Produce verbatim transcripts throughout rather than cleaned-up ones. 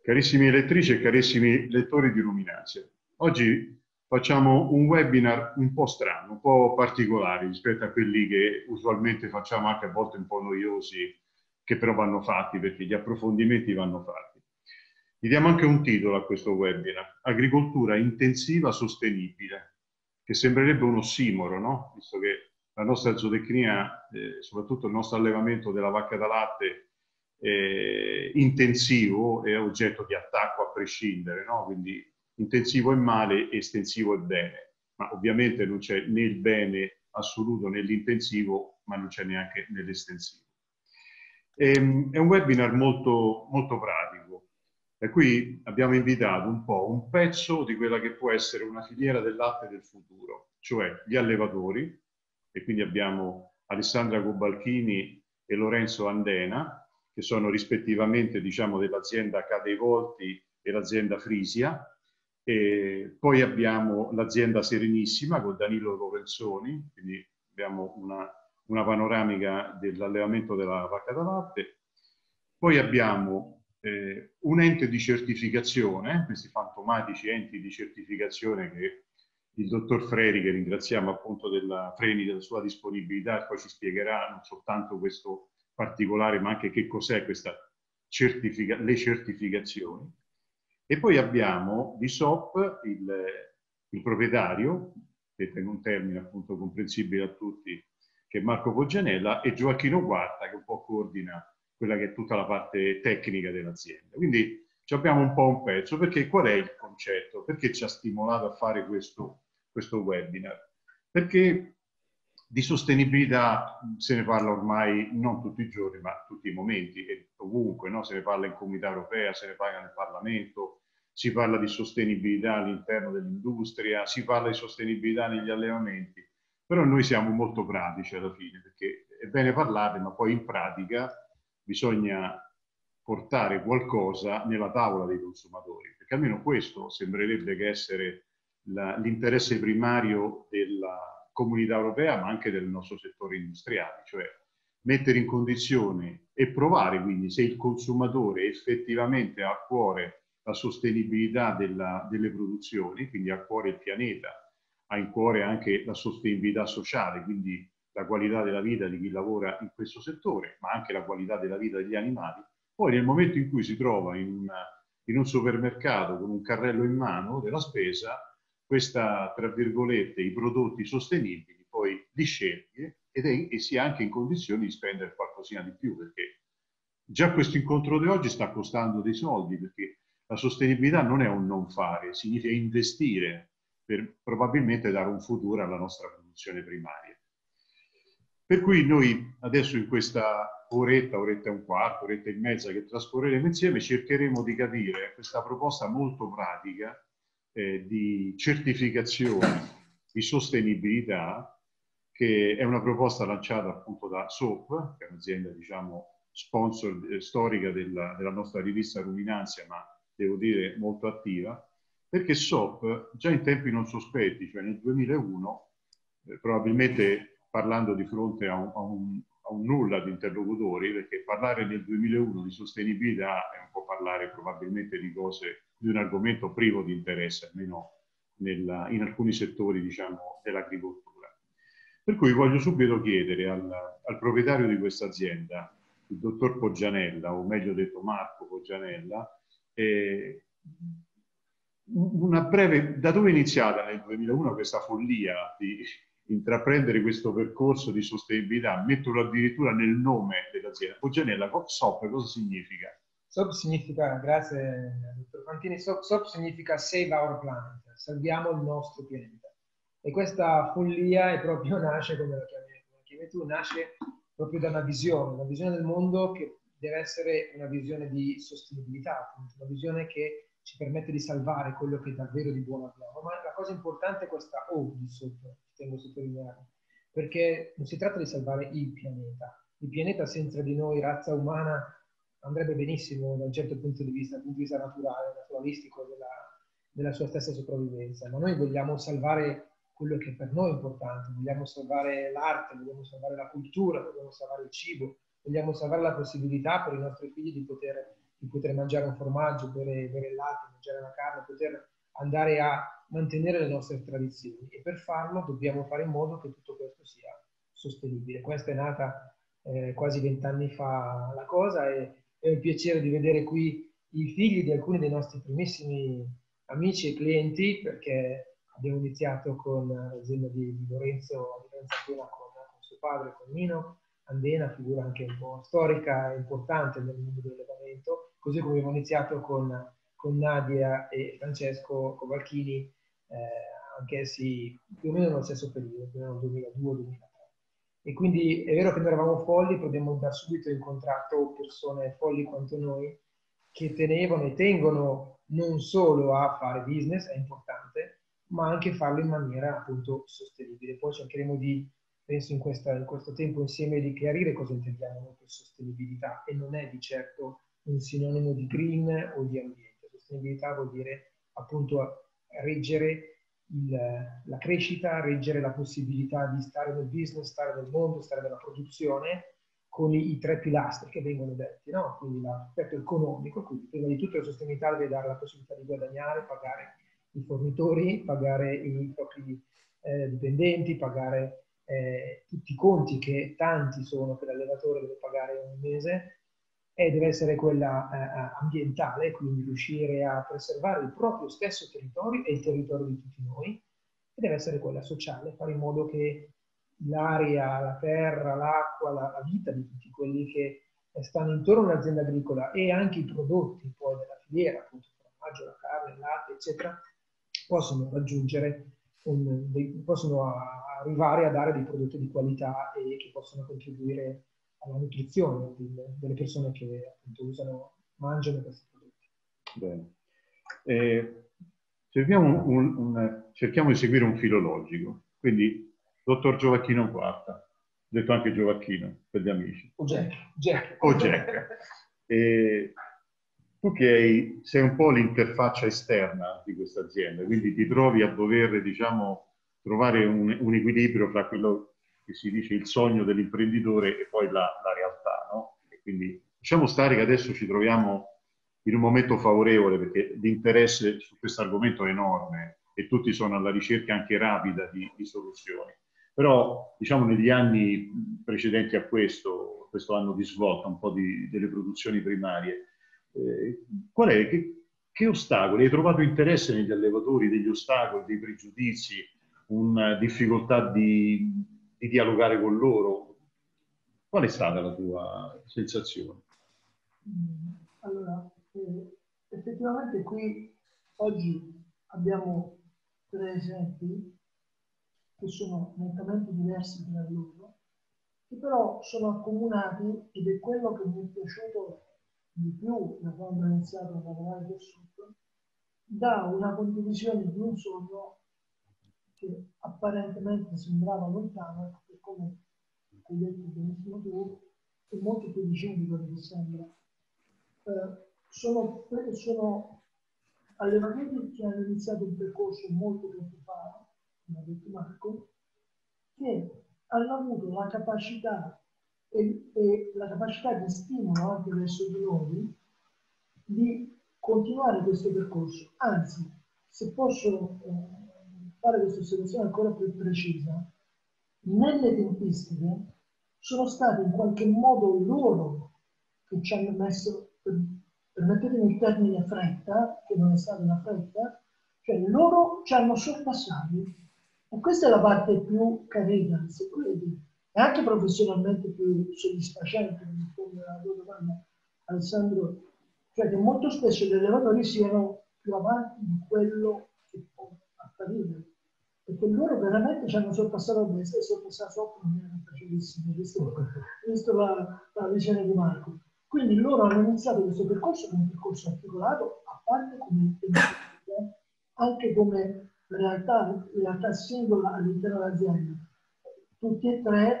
Carissimi lettrici e carissimi lettori di Luminanze, oggi facciamo un webinar un po' strano, un po' particolare rispetto a quelli che usualmente facciamo, anche a volte un po' noiosi, che però vanno fatti perché gli approfondimenti vanno fatti. Gli diamo anche un titolo a questo webinar: Agricoltura intensiva sostenibile, che sembrerebbe un ossimoro, no? Visto che la nostra zootecnia, eh, soprattutto il nostro allevamento della vacca da latte, Eh, intensivo è oggetto di attacco a prescindere, no? Quindi intensivo è male, estensivo è bene, ma ovviamente non c'è né il bene assoluto nell'intensivo, ma non c'è neanche nell'estensivo. Ehm, È un webinar molto, molto pratico, e qui abbiamo invitato un po' un pezzo di quella che può essere una filiera del latte del futuro, cioè gli allevatori, e quindi abbiamo Alessandra Cobalchini e Lorenzo Andena, che sono rispettivamente, diciamo, dell'azienda Cadei Volti e l'azienda Frisia. E poi abbiamo l'azienda Serenissima con Danilo Lorenzoni, quindi abbiamo una, una panoramica dell'allevamento della vacca da latte. Poi abbiamo eh, un ente di certificazione, questi fantomatici enti di certificazione che il dottor Freri, che ringraziamo appunto della Freni della sua disponibilità, e poi ci spiegherà non soltanto questo particolare, ma anche che cos'è questa certifica- le certificazioni. E poi abbiamo di S O P il, il proprietario, detto in un termine appunto comprensibile a tutti, che è Marco Poggianella, e Gioacchino Quarta, che un po' coordina quella che è tutta la parte tecnica dell'azienda. Quindi abbiamo un po' un pezzo, perché qual è il concetto? Perché ci ha stimolato a fare questo, questo webinar? Perché di sostenibilità se ne parla ormai non tutti i giorni, ma tutti i momenti, e ovunque, no? Se ne parla in Comunità Europea, se ne parla nel Parlamento, si parla di sostenibilità all'interno dell'industria, si parla di sostenibilità negli allevamenti, però noi siamo molto pratici alla fine, perché è bene parlarne, ma poi in pratica bisogna portare qualcosa nella tavola dei consumatori, perché almeno questo sembrerebbe che essere l'interesse primario della Comunità Europea, ma anche del nostro settore industriale, cioè mettere in condizione e provare quindi se il consumatore effettivamente ha a cuore la sostenibilità della, delle produzioni, quindi ha a cuore il pianeta, ha in cuore anche la sostenibilità sociale, quindi la qualità della vita di chi lavora in questo settore, ma anche la qualità della vita degli animali. Poi nel momento in cui si trova in, una, in un supermercato con un carrello in mano della spesa, questa, tra virgolette, i prodotti sostenibili, poi li sceglie ed è, e si è anche in condizioni di spendere qualcosina di più, perché già questo incontro di oggi sta costando dei soldi, perché la sostenibilità non è un non fare, significa investire per probabilmente dare un futuro alla nostra produzione primaria. Per cui noi adesso in questa oretta, oretta e un quarto, oretta e mezza che trascorreremo insieme, cercheremo di capire questa proposta molto pratica eh, di certificazione di sostenibilità, che è una proposta lanciata appunto da S O P, che è un'azienda, diciamo, sponsor eh, storica della, della nostra rivista Luminanzia, ma devo dire molto attiva, perché S O P già in tempi non sospetti, cioè nel duemilauno, eh, probabilmente parlando di fronte a un, a, un, a un nulla di interlocutori, perché parlare nel duemilauno di sostenibilità è un po' parlare probabilmente di cose, di un argomento privo di interesse, almeno nella, in alcuni settori, diciamo, dell'agricoltura. Per cui voglio subito chiedere al, al proprietario di questa azienda, il dottor Poggianella, o meglio detto Marco Poggianella, eh, una breve, da dove è iniziata nel duemilauno questa follia di intraprendere questo percorso di sostenibilità, metterlo addirittura nel nome dell'azienda? Poggianella, S O P cosa significa? S O P significa, grazie dottor Fantini, S O P significa Save Our Planet, salviamo il nostro pianeta. E questa follia è proprio, nasce, come la chiami, come la chiami tu, nasce proprio da una visione, una visione del mondo che deve essere una visione di sostenibilità, una visione che ci permette di salvare quello che davvero di buono abbiamo. Ma la cosa importante è questa O di sotto, tengo a sottolineare, perché non si tratta di salvare il pianeta. Il pianeta senza di noi, razza umana, andrebbe benissimo da un certo punto di vista, dal punto di vista naturale, naturalistico della, della sua stessa sopravvivenza, ma noi vogliamo salvare quello che per noi è importante, vogliamo salvare l'arte, vogliamo salvare la cultura, vogliamo salvare il cibo, vogliamo salvare la possibilità per i nostri figli di poter, di di poter mangiare un formaggio, bere, bere il latte, mangiare la carne, poter andare a mantenere le nostre tradizioni, e per farlo dobbiamo fare in modo che tutto questo sia sostenibile. Questa è nata eh, quasi vent'anni fa la cosa, e è un piacere di vedere qui i figli di alcuni dei nostri primissimi amici e clienti, perché abbiamo iniziato con l'azienda di, di Lorenzo, di Lorenzo Andena, con, con suo padre, con Nino Andena, figura anche un po' storica e importante nel mondo dell'allevamento, così come abbiamo iniziato con, con Nadia e Francesco Covalchini, eh, anch'essi più o meno nello stesso periodo, più o meno duemiladue duemilatré. E quindi è vero che noi eravamo folli, però abbiamo da subito incontrato persone folli quanto noi, che tenevano e tengono non solo a fare business, è importante, ma anche farlo in maniera appunto sostenibile. Poi cercheremo di, penso in, questa, in questo tempo insieme, di chiarire cosa intendiamo noi per sostenibilità, e non è di certo un sinonimo di green o di ambiente. Sostenibilità vuol dire appunto reggere il, la crescita, reggere la possibilità di stare nel business, stare nel mondo, stare nella produzione, con i, i tre pilastri che vengono detti, no? Quindi l'aspetto economico, quindi prima di tutto la sostenibilità deve dare la possibilità di guadagnare, pagare i fornitori, pagare i propri eh, dipendenti, pagare eh, tutti i conti che tanti sono che l'allevatore deve pagare ogni mese, e deve essere quella eh, ambientale, quindi riuscire a preservare il proprio stesso territorio e il territorio di tutti noi, e deve essere quella sociale, fare in modo che l'aria, la terra, l'acqua, la, la vita di tutti quelli che stanno intorno all'azienda agricola, e anche i prodotti poi della filiera, appunto il formaggio, la carne, il latte, eccetera, possono raggiungere, un, dei, possono arrivare a dare dei prodotti di qualità e che possono contribuire alla nutrizione delle, delle persone che appunto usano, mangiano questi prodotti. Bene. Eh, cerchiamo, un, un, cerchiamo di seguire un filo logico. Quindi, dottor Giovacchino Quarta, detto anche Giovacchino per gli amici. O Jack. Jack. O Jack. Eh, tu che hai, sei un po' l'interfaccia esterna di questa azienda, quindi ti trovi a dover, diciamo, trovare un, un equilibrio fra quello che si dice il sogno dell'imprenditore e poi la, la realtà, no? E quindi lasciamo stare che adesso ci troviamo in un momento favorevole, perché l'interesse su questo argomento è enorme e tutti sono alla ricerca anche rapida di, di soluzioni. Però, diciamo, negli anni precedenti a questo, questo anno di svolta, un po' di, delle produzioni primarie, eh, qual è, che, che ostacoli? Hai trovato interesse negli allevatori, degli ostacoli, dei pregiudizi, una difficoltà di, di dialogare con loro? Qual è stata la tua sensazione? Allora, eh, effettivamente qui oggi abbiamo tre esempi che sono nettamente diversi tra loro, che però sono accomunati, ed è quello che mi è piaciuto di più da quando ho iniziato a lavorare del Sud, da una condivisione di un sogno che apparentemente sembrava lontano, e come hai detto benissimo tu, è molto più vicino di quello che sembra. Eh, sono, sono allevatori che hanno iniziato un percorso molto tempo fa, come ha detto Marco, che hanno avuto la capacità e, e la capacità di stimolo anche verso di noi di continuare questo percorso. Anzi, se posso eh, fare questa osservazione ancora più precisa, nelle tempistiche sono stati in qualche modo loro che ci hanno messo, per, permettetemi il termine fretta, che non è stata una fretta, cioè loro ci hanno sorpassati. E questa è la parte più carina, se volete, e anche professionalmente più soddisfacente, per rispondere alla tua domanda, Alessandro, cioè che molto spesso gli allevatori siano più avanti di quello che può apparire, perché loro veramente ci hanno sorpassato a destra e sorpassato sopra non era facilissimo, visto, visto la, la visione di Marco. Quindi loro hanno iniziato questo percorso come un percorso articolato, a parte come anche come realtà, realtà singola all'interno dell'azienda. Tutti e tre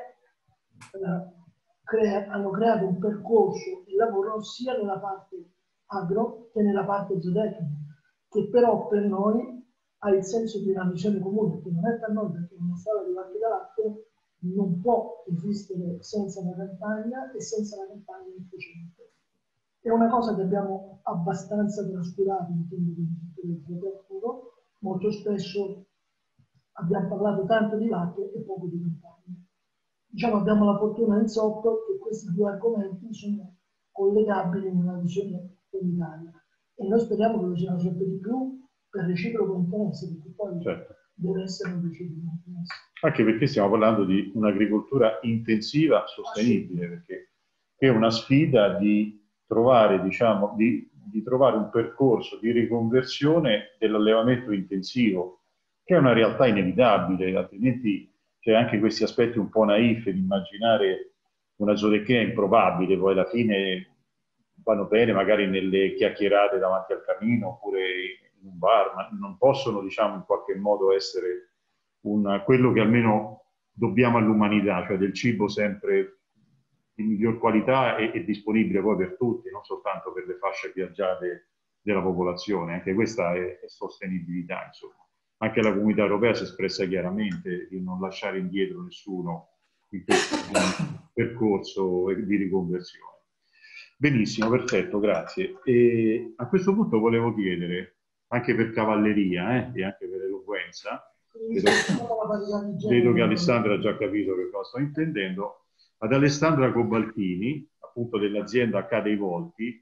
eh, crea, hanno creato un percorso di lavoro sia nella parte agro che nella parte zootecnica, che però per noi ha il senso di una visione comune, che non è per noi, perché una sala di latte da latte non può esistere senza una campagna e senza una campagna efficiente. è una cosa che abbiamo abbastanza trascurato in tempo di settore. Molto spesso abbiamo parlato tanto di latte e poco di campagna. Diciamo, abbiamo la fortuna in sotto che questi due argomenti sono collegabili in una visione unitaria e noi speriamo che lo siano sempre di più per reciproco interesse, perché poi certo. deve essere un reciproco interesse. Anche perché stiamo parlando di un'agricoltura intensiva sostenibile, perché è una sfida di trovare, diciamo, di, di trovare un percorso di riconversione dell'allevamento intensivo, che è una realtà inevitabile, altrimenti c'è anche questi aspetti un po' naif di immaginare una zootecnia improbabile, poi alla fine vanno bene magari nelle chiacchierate davanti al camino oppure in un bar, ma non possono, diciamo, in qualche modo essere un, quello che almeno dobbiamo all'umanità, cioè del cibo sempre di miglior qualità e, e disponibile poi per tutti, non soltanto per le fasce piaggiate della popolazione. Anche questa è, è sostenibilità, insomma. Anche la comunità europea si è espressa chiaramente di non lasciare indietro nessuno in questo percorso di riconversione. Benissimo, perfetto, grazie. E a questo punto volevo chiedere, anche per cavalleria eh, e anche per eloquenza, vedo, vedo che Alessandra ha già capito che cosa sto intendendo, ad Alessandra Cobaltini, appunto dell'azienda H dei Volti,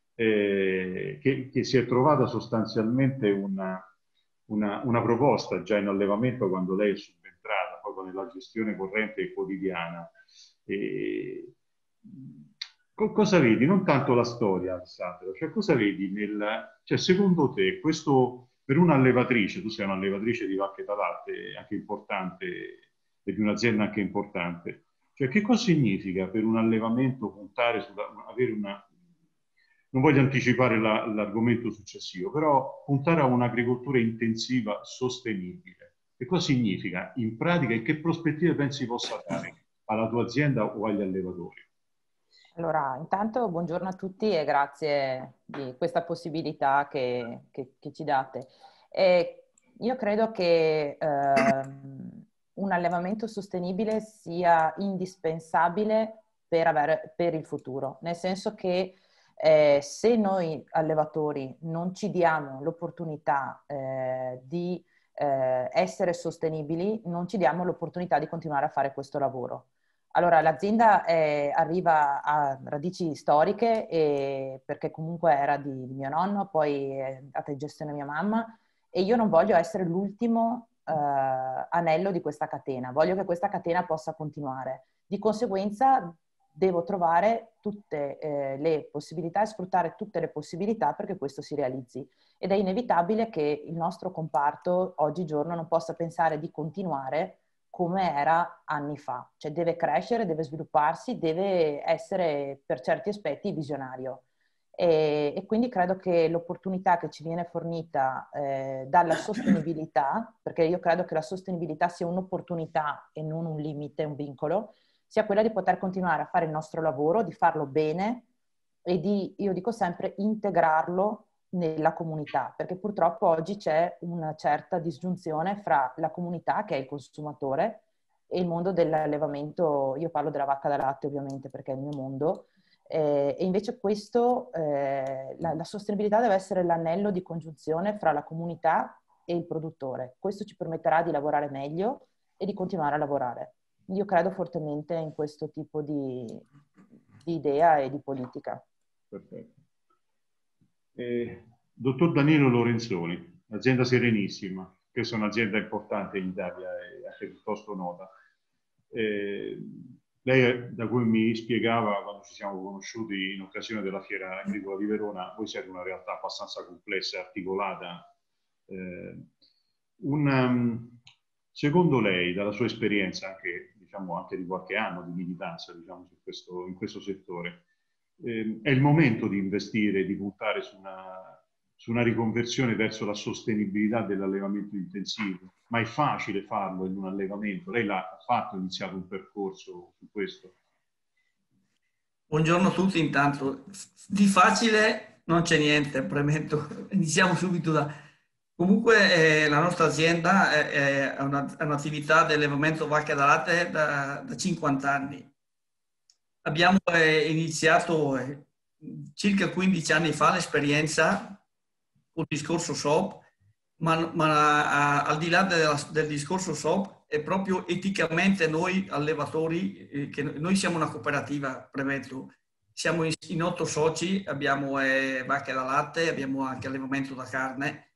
eh, che, che si è trovata sostanzialmente una, una, una proposta già in allevamento quando lei è subentrata, poi con la gestione corrente e quotidiana. E, cosa vedi? Non tanto la storia, Alessandro, cioè cosa vedi nel... Cioè, secondo te, questo per un'allevatrice, tu sei un'allevatrice di vacche da latte anche importante e di un'azienda anche importante, cioè che cosa significa per un allevamento puntare su avere una... Non voglio anticipare l'argomento successivo, però puntare a un'agricoltura intensiva sostenibile. Che cosa significa in pratica e che prospettive pensi possa dare alla tua azienda o agli allevatori? Allora, intanto buongiorno a tutti e grazie di questa possibilità che, che, che ci date. E io credo che ehm, un allevamento sostenibile sia indispensabile per, avere, per il futuro, nel senso che eh, se noi allevatori non ci diamo l'opportunità eh, di eh, essere sostenibili, non ci diamo l'opportunità di continuare a fare questo lavoro. Allora, l'azienda eh, arriva a radici storiche e, perché comunque era di, di mio nonno, poi è andata in gestione mia mamma e io non voglio essere l'ultimo eh, anello di questa catena, voglio che questa catena possa continuare. Di conseguenza devo trovare tutte eh, le possibilità e sfruttare tutte le possibilità perché questo si realizzi. Ed è inevitabile che il nostro comparto oggigiorno non possa pensare di continuare come era anni fa, cioè deve crescere, deve svilupparsi, deve essere per certi aspetti visionario e, e quindi credo che l'opportunità che ci viene fornita eh, dalla sostenibilità, perché io credo che la sostenibilità sia un'opportunità e non un limite, un vincolo, sia quella di poter continuare a fare il nostro lavoro, di farlo bene e di, io dico sempre, integrarlo nella comunità, perché purtroppo oggi c'è una certa disgiunzione fra la comunità, che è il consumatore, e il mondo dell'allevamento. Io parlo della vacca da latte ovviamente perché è il mio mondo, eh, e invece questo, eh, la, la sostenibilità deve essere l'anello di congiunzione fra la comunità e il produttore. Questo ci permetterà di lavorare meglio e di continuare a lavorare. Io credo fortemente in questo tipo di, di idea e di politica. Perfetto. Eh, dottor Danilo Lorenzoni, azienda Serenissima, questa è un'azienda importante in Italia e anche piuttosto nota. Eh, lei, da cui mi spiegava quando ci siamo conosciuti in occasione della Fiera Agricola di Verona, voi siete una realtà abbastanza complessa e articolata. Eh, un, um, secondo lei, dalla sua esperienza anche, diciamo, anche di qualche anno di militanza, diciamo, su questo, in questo settore, Eh, è il momento di investire, di puntare su una, su una riconversione verso la sostenibilità dell'allevamento intensivo, ma è facile farlo in un allevamento? Lei l'ha fatto, ha iniziato un percorso su questo? Buongiorno a tutti, intanto di facile non c'è niente, premetto, iniziamo subito da... Comunque eh, la nostra azienda è, è, una, è un'attività di allevamento vacche da latte da, da cinquanta anni. Abbiamo eh, iniziato eh, circa quindici anni fa l'esperienza col discorso S O P, ma, ma a, al di là della, del discorso S O P, è proprio eticamente noi allevatori, eh, che noi siamo una cooperativa, premetto, siamo in, in otto soci, abbiamo eh, vacche da latte, abbiamo anche allevamento da carne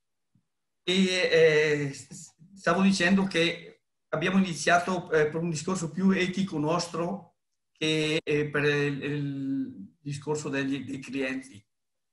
e eh, stavo dicendo che abbiamo iniziato eh, per un discorso più etico nostro che eh, per il, il discorso degli, dei clienti.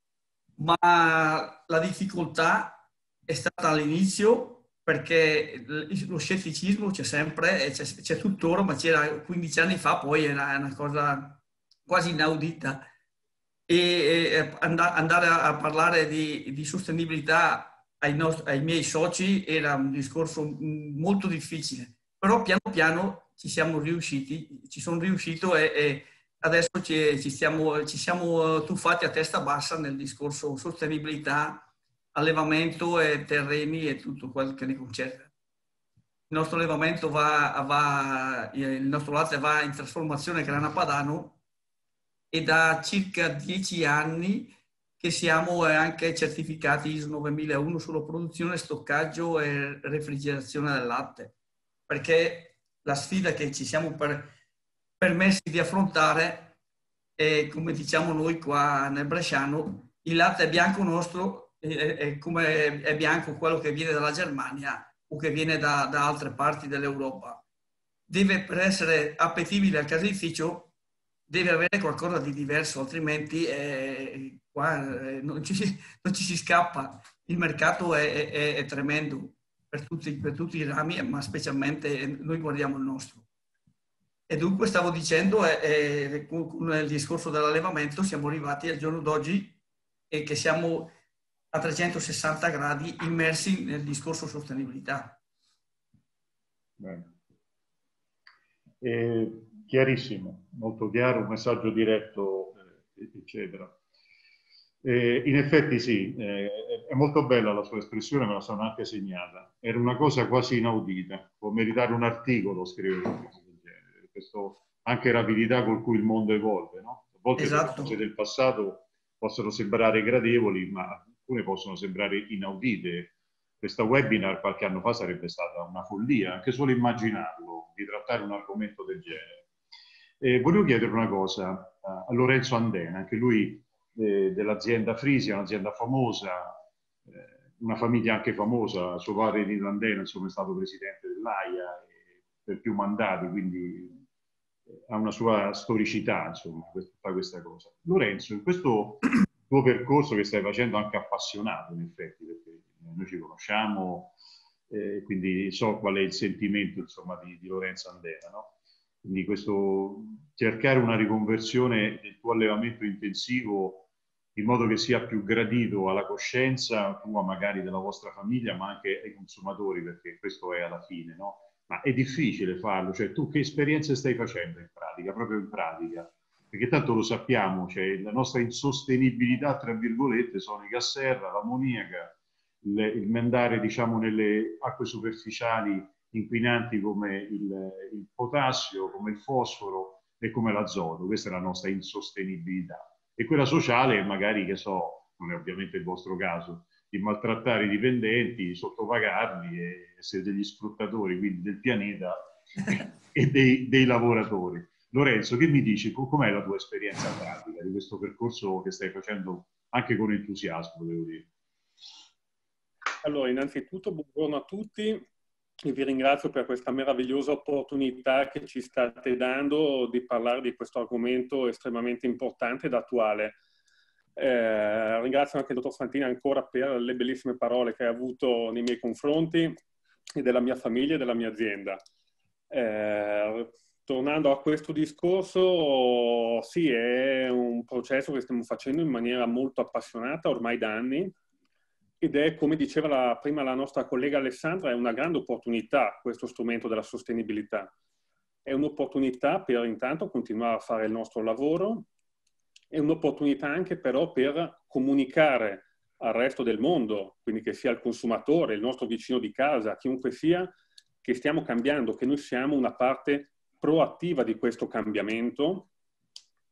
Ma la difficoltà è stata all'inizio, perché lo scetticismo c'è sempre, c'è, c'è tuttora, ma c'era quindici anni fa, poi era una cosa quasi inaudita. E, e andare a parlare di, di sostenibilità ai, nostri, ai miei soci era un discorso molto difficile, però piano piano ci siamo riusciti, ci sono riuscito e, e adesso ci, ci, stiamo, ci siamo tuffati a testa bassa nel discorso sostenibilità, allevamento e terreni e tutto quel che ne concerne. Il nostro allevamento va, va il nostro latte va in trasformazione Grana Padano e da circa dieci anni che siamo anche certificati I S O novemilauno sulla produzione, stoccaggio e refrigerazione del latte, perché la sfida che ci siamo per, permessi di affrontare è, come diciamo noi qua nel bresciano, il latte bianco nostro è come è bianco quello che viene dalla Germania o che viene da, da altre parti dell'Europa. Deve, per essere appetibile al caseificio, deve avere qualcosa di diverso, altrimenti eh, qua eh, non, ci, non ci si scappa. Il mercato è, è, è tremendo per tutti, per tutti i rami, ma specialmente noi guardiamo il nostro. E dunque stavo dicendo, eh, eh, con il discorso dell'allevamento, siamo arrivati al giorno d'oggi e che siamo a trecentosessanta gradi immersi nel discorso sostenibilità. Bene. Eh, chiarissimo, molto chiaro, un messaggio diretto, eh, eccetera. Eh, in effetti sì, eh, è molto bella la sua espressione, me la sono anche segnata. Era una cosa quasi inaudita, può meritare un articolo scrivere una cosa del genere. Questo, anche rapidità con cui il mondo evolve, no? A volte Esatto. le cose del passato possono sembrare gradevoli, ma alcune possono sembrare inaudite. Questa webinar qualche anno fa sarebbe stata una follia, anche solo immaginarlo, di trattare un argomento del genere. Eh, volevo chiedere una cosa a Lorenzo Andena, anche lui eh, dell'azienda Frisia, un'azienda famosa, eh, una famiglia anche famosa, suo padre Nino Andena, insomma, è stato presidente dell'AIA eh, per più mandati, quindi eh, ha una sua storicità, insomma, tutta questa cosa. Lorenzo, in questo tuo percorso che stai facendo anche appassionato, in effetti, perché noi ci conosciamo, eh, quindi so qual è il sentimento, insomma, di, di Lorenzo Andena, no? Quindi questo cercare una riconversione del tuo allevamento intensivo in modo che sia più gradito alla coscienza tua, magari della vostra famiglia, ma anche ai consumatori, perché questo è alla fine, no? Ma è difficile farlo, cioè tu che esperienze stai facendo in pratica, proprio in pratica? Perché tanto lo sappiamo, cioè la nostra insostenibilità, tra virgolette, sono i gas serra, l'ammoniaca, il, il mandare, diciamo, nelle acque superficiali inquinanti come il, il potassio, come il fosforo e come l'azoto. Questa è la nostra insostenibilità. E quella sociale, magari, che so, non è ovviamente il vostro caso, di maltrattare i dipendenti, sottopagarli e essere degli sfruttatori, quindi del pianeta e dei, dei lavoratori. Lorenzo, che mi dici? Com'è la tua esperienza pratica di questo percorso che stai facendo anche con entusiasmo, devo dire? Allora, innanzitutto buongiorno a tutti e vi ringrazio per questa meravigliosa opportunità che ci state dando di parlare di questo argomento estremamente importante ed attuale. Eh, ringrazio anche il dottor Fantini ancora per le bellissime parole che ha avuto nei miei confronti e della mia famiglia e della mia azienda. Eh, tornando a questo discorso, sì, è un processo che stiamo facendo in maniera molto appassionata ormai da anni ed è, come diceva la, prima la nostra collega Alessandra, è una grande opportunità questo strumento della sostenibilità. È un'opportunità per intanto continuare a fare il nostro lavoro, è un'opportunità anche però per comunicare al resto del mondo, quindi che sia il consumatore, il nostro vicino di casa, chiunque sia, che stiamo cambiando, che noi siamo una parte proattiva di questo cambiamento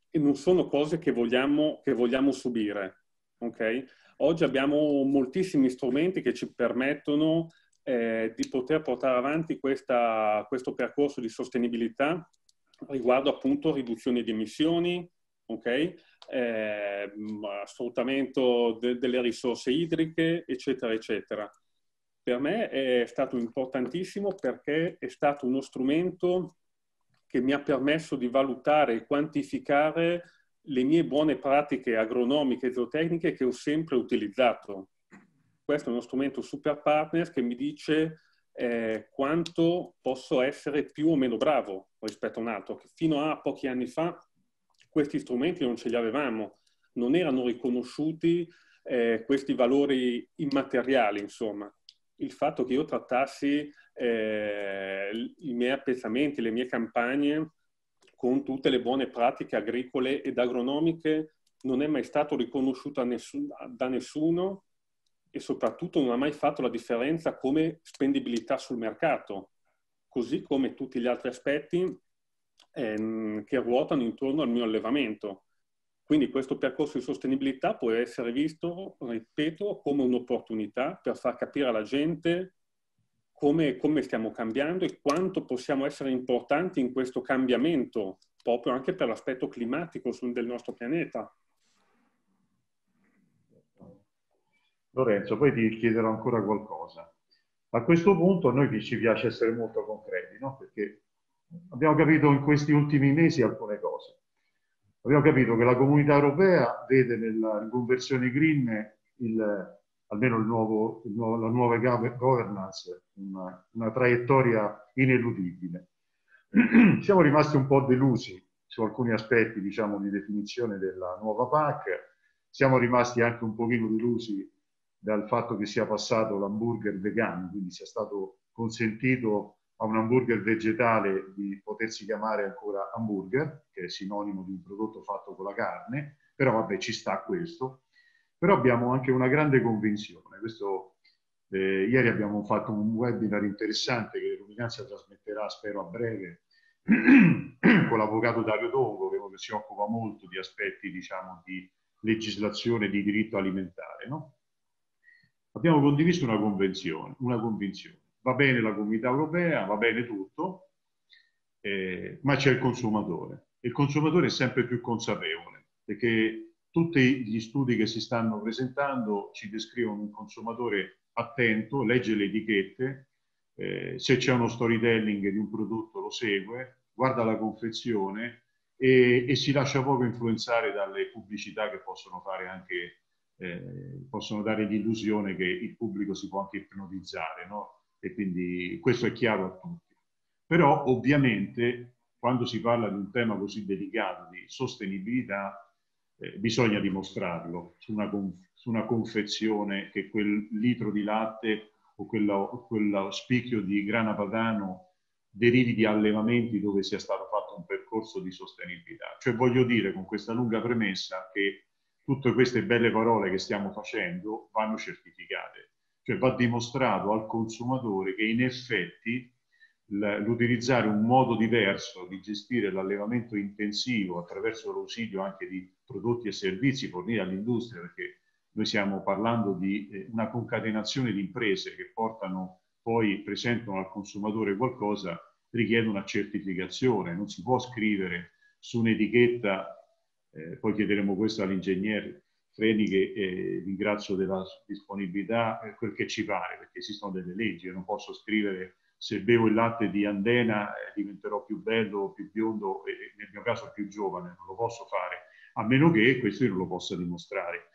e non sono cose che vogliamo, che vogliamo subire. Okay? Oggi abbiamo moltissimi strumenti che ci permettono eh, di poter portare avanti questa, questo percorso di sostenibilità riguardo appunto riduzione di emissioni, okay? eh, sfruttamento de delle risorse idriche, eccetera, eccetera. Per me è stato importantissimo perché è stato uno strumento che mi ha permesso di valutare e quantificare le mie buone pratiche agronomiche e zootecniche che ho sempre utilizzato. Questo è uno strumento Super Partners che mi dice eh, quanto posso essere più o meno bravo rispetto a un altro. Fino a pochi anni fa questi strumenti non ce li avevamo, non erano riconosciuti eh, questi valori immateriali, insomma. Il fatto che io trattassi eh, i miei appezzamenti, le mie campagne con tutte le buone pratiche agricole ed agronomiche non è mai stato riconosciuto nessun, da nessuno e soprattutto non ha mai fatto la differenza come spendibilità sul mercato, così come tutti gli altri aspetti ehm, che ruotano intorno al mio allevamento. Quindi questo percorso di sostenibilità può essere visto, ripeto, come un'opportunità per far capire alla gente come, come stiamo cambiando e quanto possiamo essere importanti in questo cambiamento, proprio anche per l'aspetto climatico del nostro pianeta. Lorenzo, poi ti chiederò ancora qualcosa. A questo punto a noi ci piace essere molto concreti, no? Perché abbiamo capito in questi ultimi mesi alcune cose. Abbiamo capito che la Comunità Europea vede nella riconversione green, il, almeno il nuovo, il nuovo, la nuova governance, una, una traiettoria ineludibile. Siamo rimasti un po' delusi su alcuni aspetti, diciamo, di definizione della nuova P A C. Siamo rimasti anche un pochino delusi dal fatto che sia passato l'hamburger vegano, quindi sia stato consentito a un hamburger vegetale di potersi chiamare ancora hamburger, che è sinonimo di un prodotto fatto con la carne, però vabbè, ci sta questo. Però abbiamo anche una grande convinzione. Questo, eh, ieri abbiamo fatto un webinar interessante che Luminanza trasmetterà, spero, a breve, con l'avvocato Dario Dongo, che si occupa molto di aspetti, diciamo, di legislazione e di diritto alimentare, no? Abbiamo condiviso una convenzione, una convinzione. Va bene la Comunità Europea, va bene tutto, eh, ma c'è il consumatore. Il consumatore è sempre più consapevole, perché tutti gli studi che si stanno presentando ci descrivono un consumatore attento, legge le etichette, eh, se c'è uno storytelling di un prodotto lo segue, guarda la confezione e, e si lascia poco influenzare dalle pubblicità che possono fare anche, eh, possono dare l'illusione che il pubblico si può anche ipnotizzare, no? E quindi questo è chiaro a tutti. Però ovviamente quando si parla di un tema così delicato di sostenibilità eh, bisogna dimostrarlo su una, su una confezione che quel litro di latte o quello, quello spicchio di grana padano derivi di allevamenti dove sia stato fatto un percorso di sostenibilità. Cioè voglio dire con questa lunga premessa che tutte queste belle parole che stiamo facendo vanno certificate. Cioè va dimostrato al consumatore che in effetti l'utilizzare un modo diverso di gestire l'allevamento intensivo attraverso l'ausilio anche di prodotti e servizi forniti all'industria, perché noi stiamo parlando di una concatenazione di imprese che portano poi, presentano al consumatore qualcosa, richiede una certificazione. Non si può scrivere su un'etichetta, eh, poi chiederemo questo all'ingegnere Freni, che eh, ringrazio della disponibilità, eh, quel che ci pare, perché esistono delle leggi. Io non posso scrivere se bevo il latte di Andena eh, diventerò più bello, più biondo e nel mio caso più giovane, non lo posso fare, a meno che questo io non lo possa dimostrare.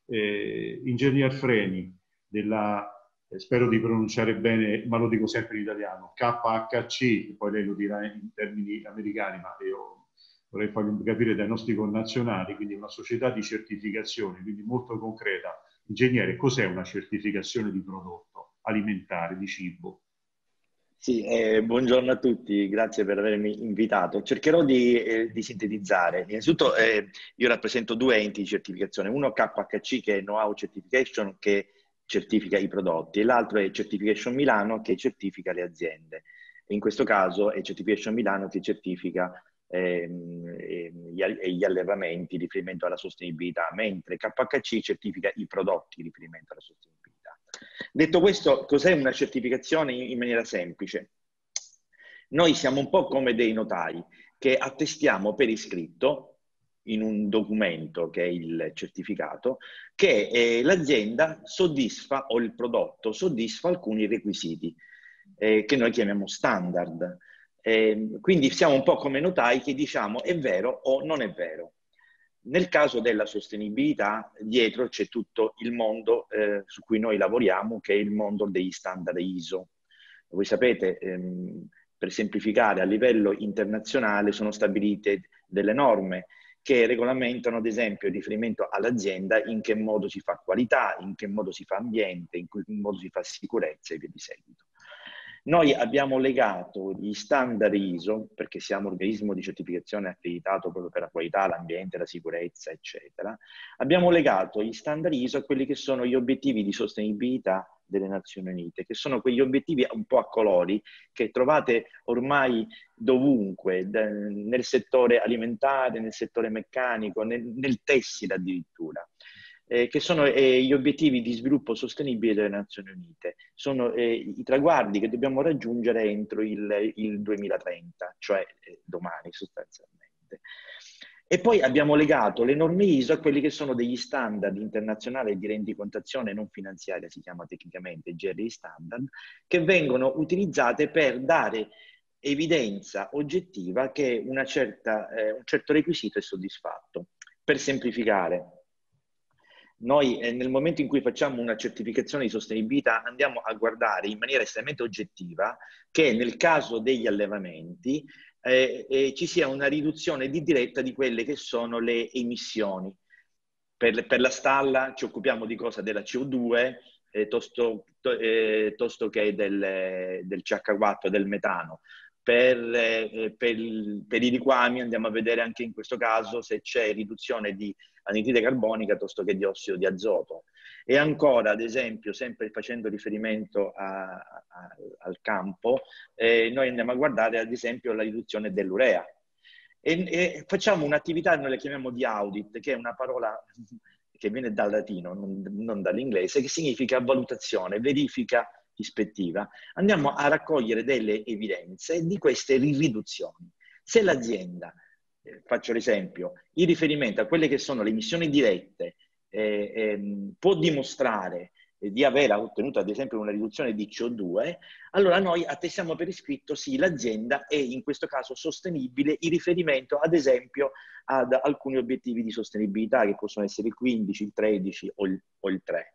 Eh, Ingegner Freni, della, eh, spero di pronunciare bene, ma lo dico sempre in italiano, K H C, poi lei lo dirà in termini americani, ma io vorrei farvi capire dai nostri connazionali, quindi una società di certificazione, quindi molto concreta. Ingegnere, cos'è una certificazione di prodotto alimentare, di cibo? Sì, eh, buongiorno a tutti, grazie per avermi invitato. Cercherò di, eh, di sintetizzare. Innanzitutto eh, io rappresento due enti di certificazione, uno K H C che è Know-how Certification che certifica i prodotti e l'altro è Certification Milano che certifica le aziende. In questo caso è Certification Milano che certifica ehm, e gli allevamenti in riferimento alla sostenibilità, mentre K H C certifica i prodotti in riferimento alla sostenibilità. Detto questo, cos'è una certificazione in maniera semplice? Noi siamo un po' come dei notai che attestiamo per iscritto in un documento che è il certificato che eh, l'azienda soddisfa o il prodotto soddisfa alcuni requisiti eh, che noi chiamiamo standard. Eh, quindi siamo un po' come notai che diciamo è vero o non è vero. Nel caso della sostenibilità, dietro c'è tutto il mondo eh, su cui noi lavoriamo, che è il mondo degli standard I S O. Voi sapete, ehm, per semplificare, a livello internazionale sono stabilite delle norme che regolamentano, ad esempio, in riferimento all'azienda, in che modo si fa qualità, in che modo si fa ambiente, in che modo si fa sicurezza e via di seguito. Noi abbiamo legato gli standard I S O, perché siamo un organismo di certificazione accreditato proprio per la qualità, l'ambiente, la sicurezza, eccetera. Abbiamo legato gli standard I S O a quelli che sono gli obiettivi di sostenibilità delle Nazioni Unite, che sono quegli obiettivi un po' a colori che trovate ormai dovunque, nel settore alimentare, nel settore meccanico, nel, nel tessile addirittura. Eh, che sono eh, gli obiettivi di sviluppo sostenibile delle Nazioni Unite. Sono eh, i traguardi che dobbiamo raggiungere entro il, il duemilatrenta, cioè eh, domani sostanzialmente. E poi abbiamo legato le norme I S O a quelli che sono degli standard internazionali di rendicontazione non finanziaria, si chiama tecnicamente G R I standard, che vengono utilizzate per dare evidenza oggettiva che una certa, eh, un certo requisito è soddisfatto. Per semplificare, noi eh, nel momento in cui facciamo una certificazione di sostenibilità andiamo a guardare in maniera estremamente oggettiva che nel caso degli allevamenti eh, eh, ci sia una riduzione di diretta di quelle che sono le emissioni. Per, per la stalla ci occupiamo di cosa? Della C O due, eh, tosto, to, eh, tosto che del, del C H quattro, del metano. Per, eh, per, per i liquami andiamo a vedere anche in questo caso se c'è riduzione di anidride carbonica piuttosto che di ossido di azoto. E ancora, ad esempio, sempre facendo riferimento a, a, al campo, eh, noi andiamo a guardare ad esempio la riduzione dell'urea. E, e facciamo un'attività, noi la chiamiamo di audit, che è una parola che viene dal latino, non, non dall'inglese, che significa valutazione, verifica ispettiva. Andiamo a raccogliere delle evidenze di queste riduzioni. Se l'azienda, eh, faccio l'esempio, in riferimento a quelle che sono le emissioni dirette, eh, eh, può dimostrare eh, di aver ottenuto ad esempio una riduzione di C O due, allora noi attestiamo per iscritto sì, l'azienda è in questo caso sostenibile in riferimento ad esempio ad alcuni obiettivi di sostenibilità che possono essere il quindici, il tredici o il, o il tre.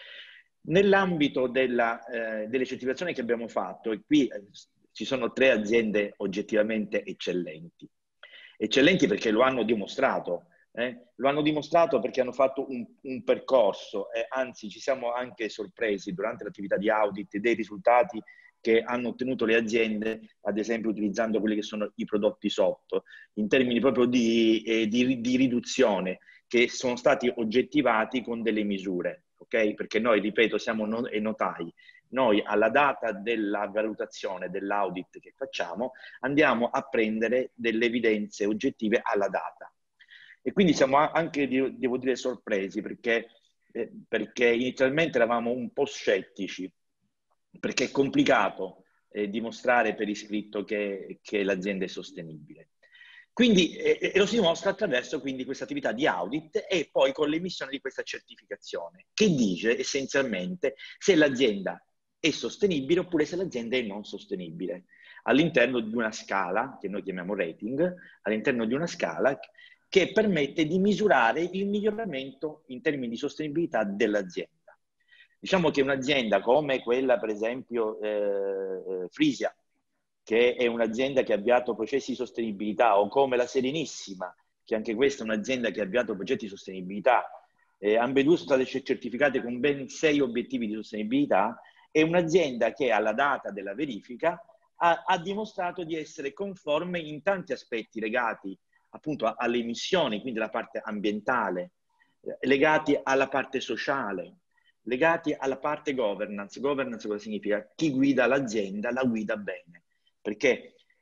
Nell'ambito della, eh, delle certificazioni che abbiamo fatto, e qui eh, ci sono tre aziende oggettivamente eccellenti. Eccellenti perché lo hanno dimostrato, eh? Lo hanno dimostrato perché hanno fatto un, un percorso, eh, anzi ci siamo anche sorpresi durante l'attività di audit dei risultati che hanno ottenuto le aziende, ad esempio utilizzando quelli che sono i prodotti S O P, in termini proprio di, eh, di, di riduzione, che sono stati oggettivati con delle misure. Okay? Perché noi, ripeto, siamo no- notai. Noi alla data della valutazione, dell'audit che facciamo, andiamo a prendere delle evidenze oggettive alla data. E quindi siamo anche, devo dire, sorpresi, perché, eh, perché inizialmente eravamo un po' scettici, perché è complicato eh, dimostrare per iscritto che, che l'azienda è sostenibile. Quindi eh, lo si dimostra attraverso quindi questa attività di audit e poi con l'emissione di questa certificazione che dice essenzialmente se l'azienda è sostenibile oppure se l'azienda è non sostenibile all'interno di una scala che noi chiamiamo rating, all'interno di una scala che permette di misurare il miglioramento in termini di sostenibilità dell'azienda. Diciamo che un'azienda come quella per esempio eh, Frisia, che è un'azienda che ha avviato processi di sostenibilità, o come la Serenissima, che anche questa è un'azienda che ha avviato progetti di sostenibilità, eh, ambedue sono state certificate con ben sei obiettivi di sostenibilità, è un'azienda che alla data della verifica ha, ha dimostrato di essere conforme in tanti aspetti legati appunto alle emissioni, quindi la parte ambientale, eh, legati alla parte sociale, legati alla parte governance. Governance cosa significa? Chi guida l'azienda la guida bene. Perché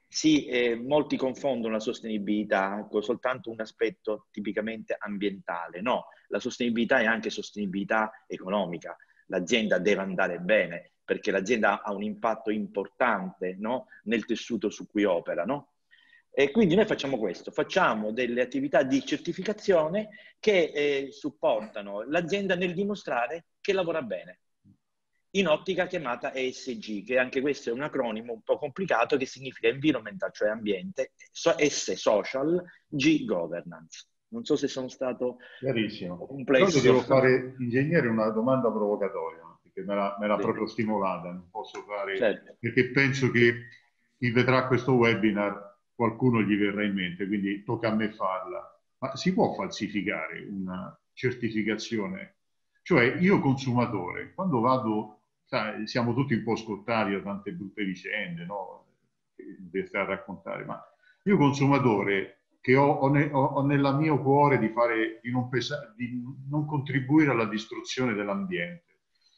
Sì, eh, molti confondono la sostenibilità con soltanto un aspetto tipicamente ambientale. No, la sostenibilità è anche sostenibilità economica. L'azienda deve andare bene perché l'azienda ha un impatto importante, no, nel tessuto su cui opera, no? E quindi noi facciamo questo, facciamo delle attività di certificazione che eh, supportano l'azienda nel dimostrare che lavora bene, in ottica chiamata E S G, che anche questo è un acronimo un po' complicato che significa environmental, cioè ambiente, S social, G governance. Non so se sono stato chiarissimo. complesso. Però ti devo fare, ingegnere, una domanda provocatoria, perché me l'ha, me l'ha Sì. proprio stimolata, non posso fare, Certo. perché penso che chi vedrà questo webinar qualcuno gli verrà in mente, quindi tocca a me farla. Ma si può falsificare una certificazione? Cioè io consumatore, quando vado, sai, siamo tutti un po' scottati da tante brutte vicende, no? Che stai a raccontare, ma io consumatore che ho, ho, ne, ho, ho nella mio cuore di, fare, di, non pesa, di non contribuire alla distruzione dell'ambiente,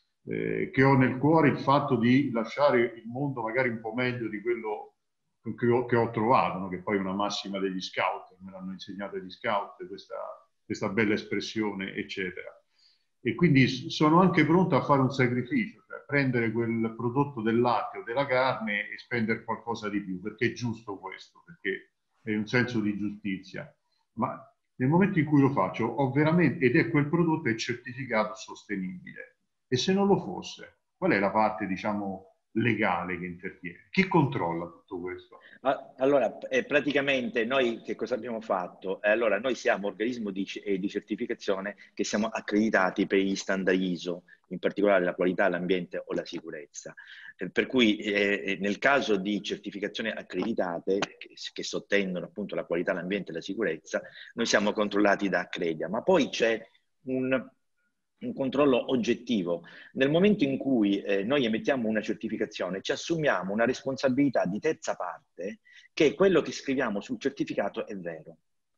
eh, che ho nel cuore il fatto di lasciare il mondo magari un po' meglio di quello che ho, che ho trovato, no? Che poi è una massima degli scout, me l'hanno insegnato gli scout, questa, questa bella espressione, eccetera. E quindi sono anche pronto a fare un sacrificio, cioè prendere quel prodotto del latte o della carne e spendere qualcosa di più, perché è giusto questo, perché è un senso di giustizia. Ma nel momento in cui lo faccio, ho veramente, ed è quel prodotto è certificato sostenibile. E se non lo fosse, qual è la parte, diciamo, legale che interviene? Chi controlla tutto questo? Allora, eh, praticamente noi che cosa abbiamo fatto? Eh, allora, noi siamo organismo di, eh, di certificazione che siamo accreditati per gli standard I S O, in particolare la qualità, l'ambiente o la sicurezza. Eh, per cui eh, nel caso di certificazioni accreditate che, che sottendono appunto la qualità, l'ambiente e la sicurezza, noi siamo controllati da Accredia, ma poi c'è un... un controllo oggettivo. Nel momento in cui eh, noi emettiamo una certificazione, ci assumiamo una responsabilità di terza parte che quello che scriviamo sul certificato è vero.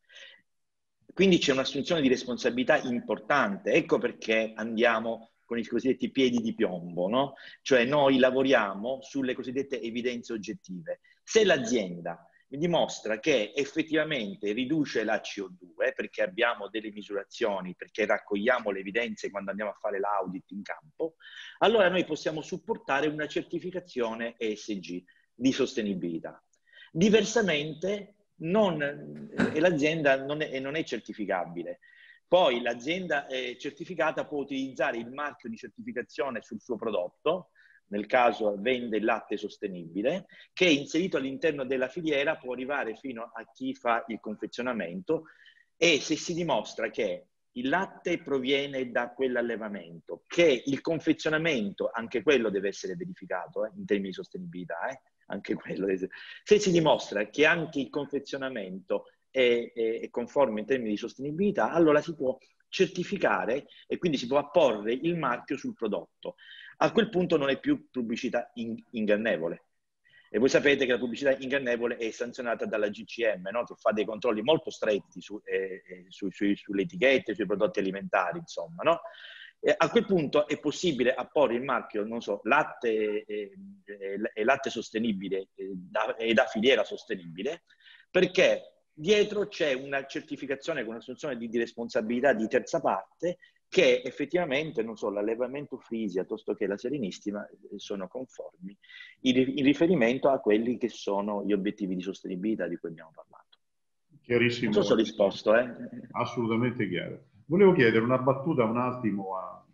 Quindi c'è un'assunzione di responsabilità importante. Ecco perché andiamo con i cosiddetti piedi di piombo, no? Cioè noi lavoriamo sulle cosiddette evidenze oggettive. Se l'azienda dimostra che effettivamente riduce la C O due perché abbiamo delle misurazioni, perché raccogliamo le evidenze quando andiamo a fare l'audit in campo, allora noi possiamo supportare una certificazione E S G di sostenibilità. Diversamente non, eh, l'azienda non è, non è certificabile. Poi l'azienda eh, certificata può utilizzare il marchio di certificazione sul suo prodotto, nel caso vende il latte sostenibile, che inserito all'interno della filiera può arrivare fino a chi fa il confezionamento, e se si dimostra che il latte proviene da quell'allevamento, che il confezionamento, anche quello deve essere verificato eh, in termini di sostenibilità, eh, anche quello, se si dimostra che anche il confezionamento è, è, è conforme in termini di sostenibilità, allora si può certificare e quindi si può apporre il marchio sul prodotto. A quel punto non è più pubblicità ingannevole. E voi sapete che la pubblicità ingannevole è sanzionata dalla G C M, no? Che fa dei controlli molto stretti su, eh, su, su, sulle etichette, sui prodotti alimentari, insomma, no? E a quel punto è possibile apporre il marchio, non so, latte e eh, eh, latte sostenibile e da, e da filiera sostenibile, perché dietro c'è una certificazione con un'assunzione di, di responsabilità di terza parte che effettivamente, non so, l'allevamento Frisia piuttosto che la Serenissima sono conformi in, in riferimento a quelli che sono gli obiettivi di sostenibilità di cui abbiamo parlato. Chiarissimo. Non so se ho risposto, eh? Assolutamente chiaro. Volevo chiedere una battuta un attimo a,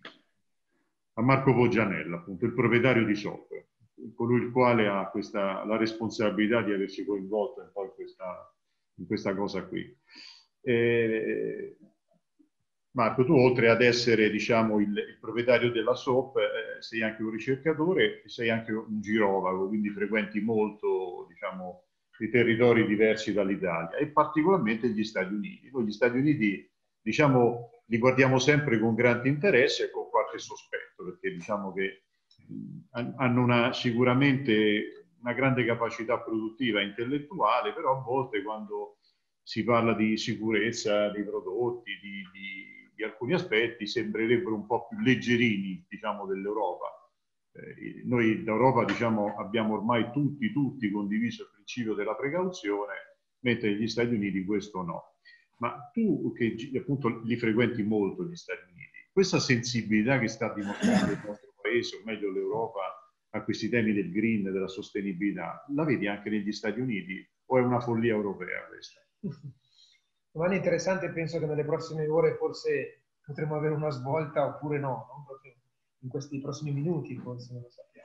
a Marco Poggianella, appunto, il proprietario di S O P, colui il quale ha questa, la responsabilità di averci coinvolto in, poi questa, in questa cosa qui. Eh, Marco, tu oltre ad essere, diciamo, il, il proprietario della S O P, eh, sei anche un ricercatore e sei anche un girologo, quindi frequenti molto, diciamo, i territori diversi dall'Italia e particolarmente gli Stati Uniti. Noi gli Stati Uniti, diciamo, li guardiamo sempre con grande interesse e con qualche sospetto, perché diciamo che mh, hanno una, sicuramente una grande capacità produttiva e intellettuale, però a volte quando si parla di sicurezza dei prodotti, di, di, di alcuni aspetti, sembrerebbero un po' più leggerini, diciamo, dell'Europa. Eh, noi d'Europa, diciamo, abbiamo ormai tutti, tutti condiviso il principio della precauzione, mentre negli Stati Uniti questo no. Ma tu che appunto li frequenti molto gli Stati Uniti, questa sensibilità che sta dimostrando il nostro paese, o meglio l'Europa, a questi temi del green, della sostenibilità, la vedi anche negli Stati Uniti o è una follia europea questa? Domanda interessante, penso che nelle prossime ore forse potremo avere una svolta oppure no, no? Proprio in questi prossimi minuti forse non lo sappiamo.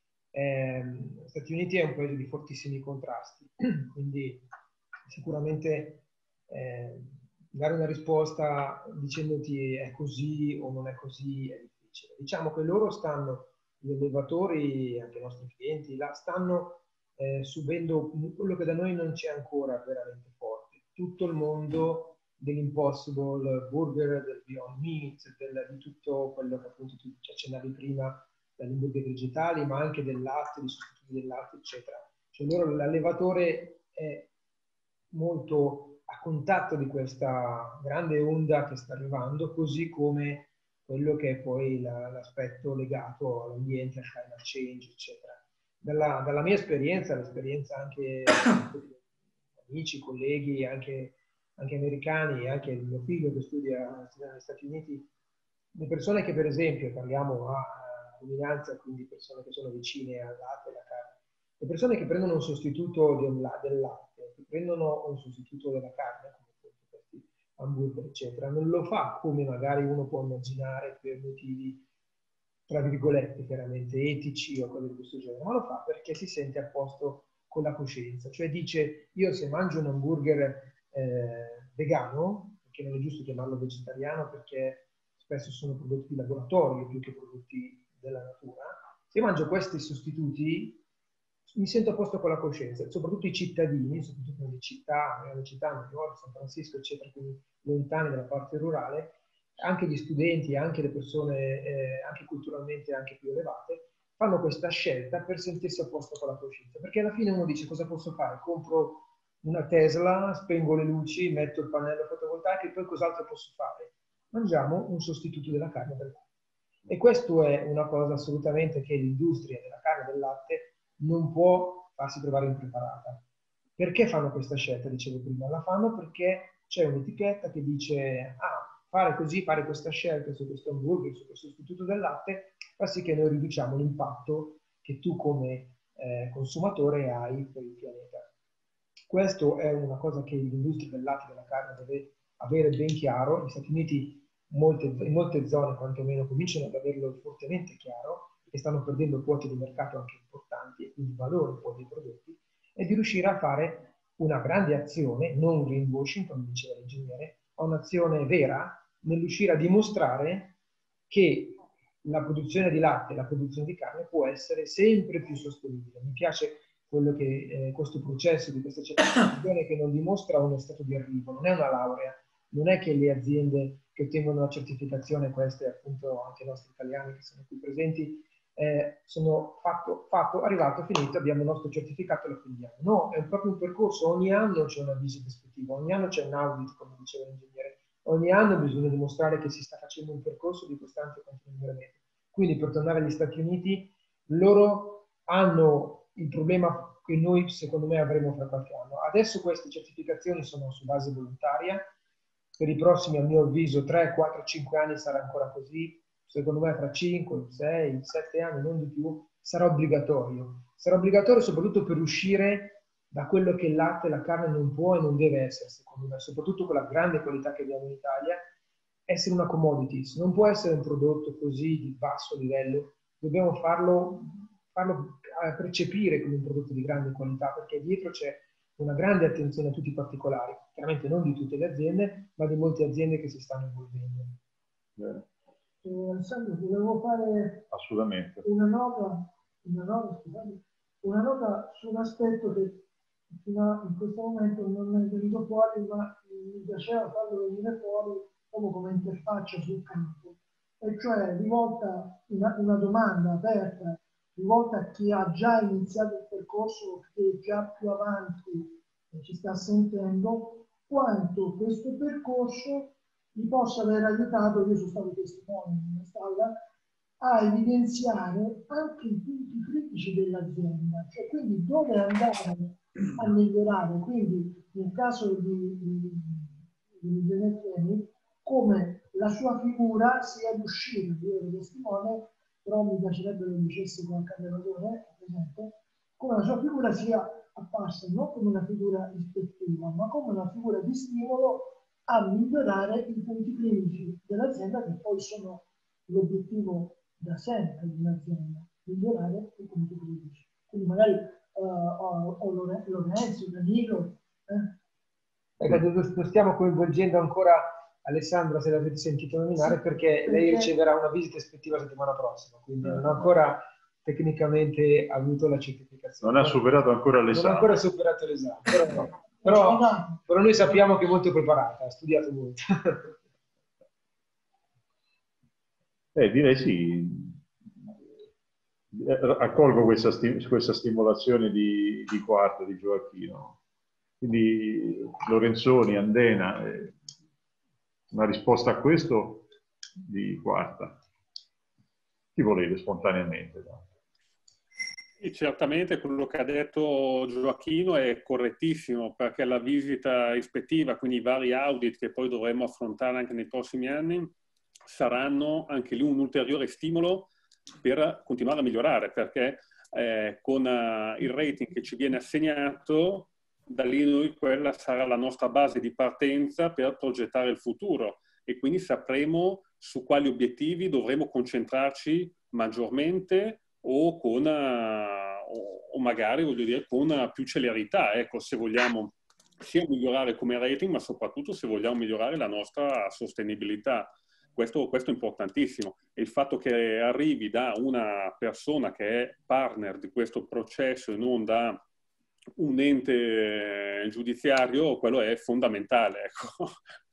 Eh, gli Stati Uniti è un paese di fortissimi contrasti, quindi sicuramente eh, dare una risposta dicendoti è così o non è così è difficile. Diciamo che loro stanno, gli allevatori, anche i nostri clienti, là, stanno eh, subendo quello che da noi non c'è ancora veramente forte. Tutto il mondo dell'impossible burger, del Beyond Meat, del, di tutto quello che appunto tu ci accennavi prima, dagli hamburger vegetali, ma anche del latte, di sostituti del latte, eccetera. Cioè loro, l'allevatore è molto a contatto di questa grande onda che sta arrivando, così come quello che è poi la, l'aspetto legato all'ambiente, al climate change, eccetera. Dalla, dalla mia esperienza, l'esperienza anche di amici, colleghi, anche, anche americani, anche il mio figlio che studia negli Stati Uniti, le persone che per esempio, parliamo a dominanza, quindi persone che sono vicine al latte e alla carne, le persone che prendono un sostituto del, del latte, che prendono un sostituto della carne, come questi hamburger, eccetera, non lo fa come magari uno può immaginare per motivi, tra virgolette, chiaramente etici o cose di questo genere, ma lo fa perché si sente a posto con la coscienza. Cioè dice, io se mangio un hamburger eh, vegano, perché non è giusto chiamarlo vegetariano perché spesso sono prodotti di laboratorio più che prodotti della natura, se mangio questi sostituti mi sento a posto con la coscienza, soprattutto i cittadini, soprattutto nelle città, nelle città, New York, San Francisco, eccetera, quindi lontani dalla parte rurale, anche gli studenti, anche le persone, eh, anche culturalmente anche più elevate, fanno questa scelta per sentirsi a posto con la coscienza. Perché alla fine uno dice cosa posso fare? Compro una Tesla, spengo le luci, metto il pannello fotovoltaico e poi cos'altro posso fare? Mangiamo un sostituto della carne del latte. E questo è una cosa assolutamente che l'industria della carne e del latte non può farsi trovare impreparata. Perché fanno questa scelta? Dicevo prima, la fanno perché c'è un'etichetta che dice ah, fare così, fare questa scelta su questo hamburger, su questo sostituto del latte, fa sì che noi riduciamo l'impatto che tu come eh, consumatore hai per il pianeta. Questo è una cosa che l'industria del latte e della carne deve avere ben chiaro. Gli Stati Uniti molte, in molte zone quantomeno cominciano ad averlo fortemente chiaro, che stanno perdendo quote di mercato anche importanti e quindi valore poi dei prodotti, e di riuscire a fare una grande azione, non un greenwashing come diceva l'ingegnere, ma un'azione vera nel riuscire a dimostrare che la produzione di latte e la produzione di carne può essere sempre più sostenibile. Mi piace quello che eh, questo processo di questa certificazione che non dimostra uno stato di arrivo, non è una laurea, non è che le aziende che ottengono la certificazione, queste appunto anche i nostri italiani che sono qui presenti, eh, sono fatto, fatto, arrivato, finito, abbiamo il nostro certificato e lo prendiamo. No, è proprio un percorso, ogni anno c'è una visita ispettiva, ogni anno c'è un audit, come diceva l'ingegnere, ogni anno bisogna dimostrare che si sta facendo un percorso di costante e continuo miglioramento. Quindi per tornare agli Stati Uniti, loro hanno il problema che noi secondo me avremo fra qualche anno. Adesso queste certificazioni sono su base volontaria, per i prossimi, a mio avviso, tre, quattro, cinque anni sarà ancora così. Secondo me fra cinque, sei, sette anni, non di più, sarà obbligatorio. Sarà obbligatorio soprattutto per uscire da quello che il latte e la carne non può e non deve essere, secondo me, soprattutto con la grande qualità che abbiamo in Italia, essere una commodities. Non può essere un prodotto così di basso livello, dobbiamo farlo, farlo percepire come un prodotto di grande qualità, perché dietro c'è una grande attenzione a tutti i particolari, chiaramente non di tutte le aziende, ma di molte aziende che si stanno evolvendo. Bene. Eh, Alessandro, volevo fare assolutamente una nota, una nota, scusate, una nota su un aspetto che fino a in questo momento non è venuto fuori, ma mi piaceva farlo venire fuori proprio come interfaccia sul campo, e cioè rivolta una, una domanda aperta, rivolta a chi ha già iniziato il percorso, che è già più avanti e ci sta sentendo, quanto questo percorso gli possa aver aiutato. Io sono stato testimone in una sala a evidenziare anche i punti critici dell'azienda, cioè quindi dove andare a migliorare. Quindi nel caso di, di, di Genettieri, come la sua figura sia riuscita, io ero testimone, però mi piacerebbe lo dicesse qualche allenatore presente, come la sua figura sia apparsa non come una figura ispettiva, ma come una figura di stimolo a migliorare i punti clinici dell'azienda, che poi sono l'obiettivo da sempre di un'azienda, migliorare i punti clinici. Quindi magari uh, o, o Lorenzo, Danilo. Eh. Ecco, lo stiamo coinvolgendo ancora Alessandra, se l'avete sentito nominare, sì, perché lei riceverà una visita ispettiva la settimana prossima, quindi non ha ancora tecnicamente avuto la certificazione. Non ha superato ancora l'esame. Non ha ancora superato l'esame, però, però, però noi sappiamo che è molto preparata, ha studiato molto. Eh, direi sì. Accolgo questa, stim questa stimolazione di, di Quarta, di Gioacchino. Quindi Lorenzoni, Andena, eh, una risposta a questo di Quarta. Chi volete spontaneamente? No? E certamente quello che ha detto Gioacchino è correttissimo, perché la visita ispettiva, quindi i vari audit che poi dovremo affrontare anche nei prossimi anni, saranno anche lì un ulteriore stimolo per continuare a migliorare, perché eh, con uh, il rating che ci viene assegnato, da lì noi quella sarà la nostra base di partenza per progettare il futuro, e quindi sapremo su quali obiettivi dovremo concentrarci maggiormente o con uh, o, o magari voglio dire con uh, più celerità, ecco, se vogliamo sia migliorare come rating, ma soprattutto se vogliamo migliorare la nostra sostenibilità. Questo, questo è importantissimo. E il fatto che arrivi da una persona che è partner di questo processo e non da un ente giudiziario, quello è fondamentale. Ecco.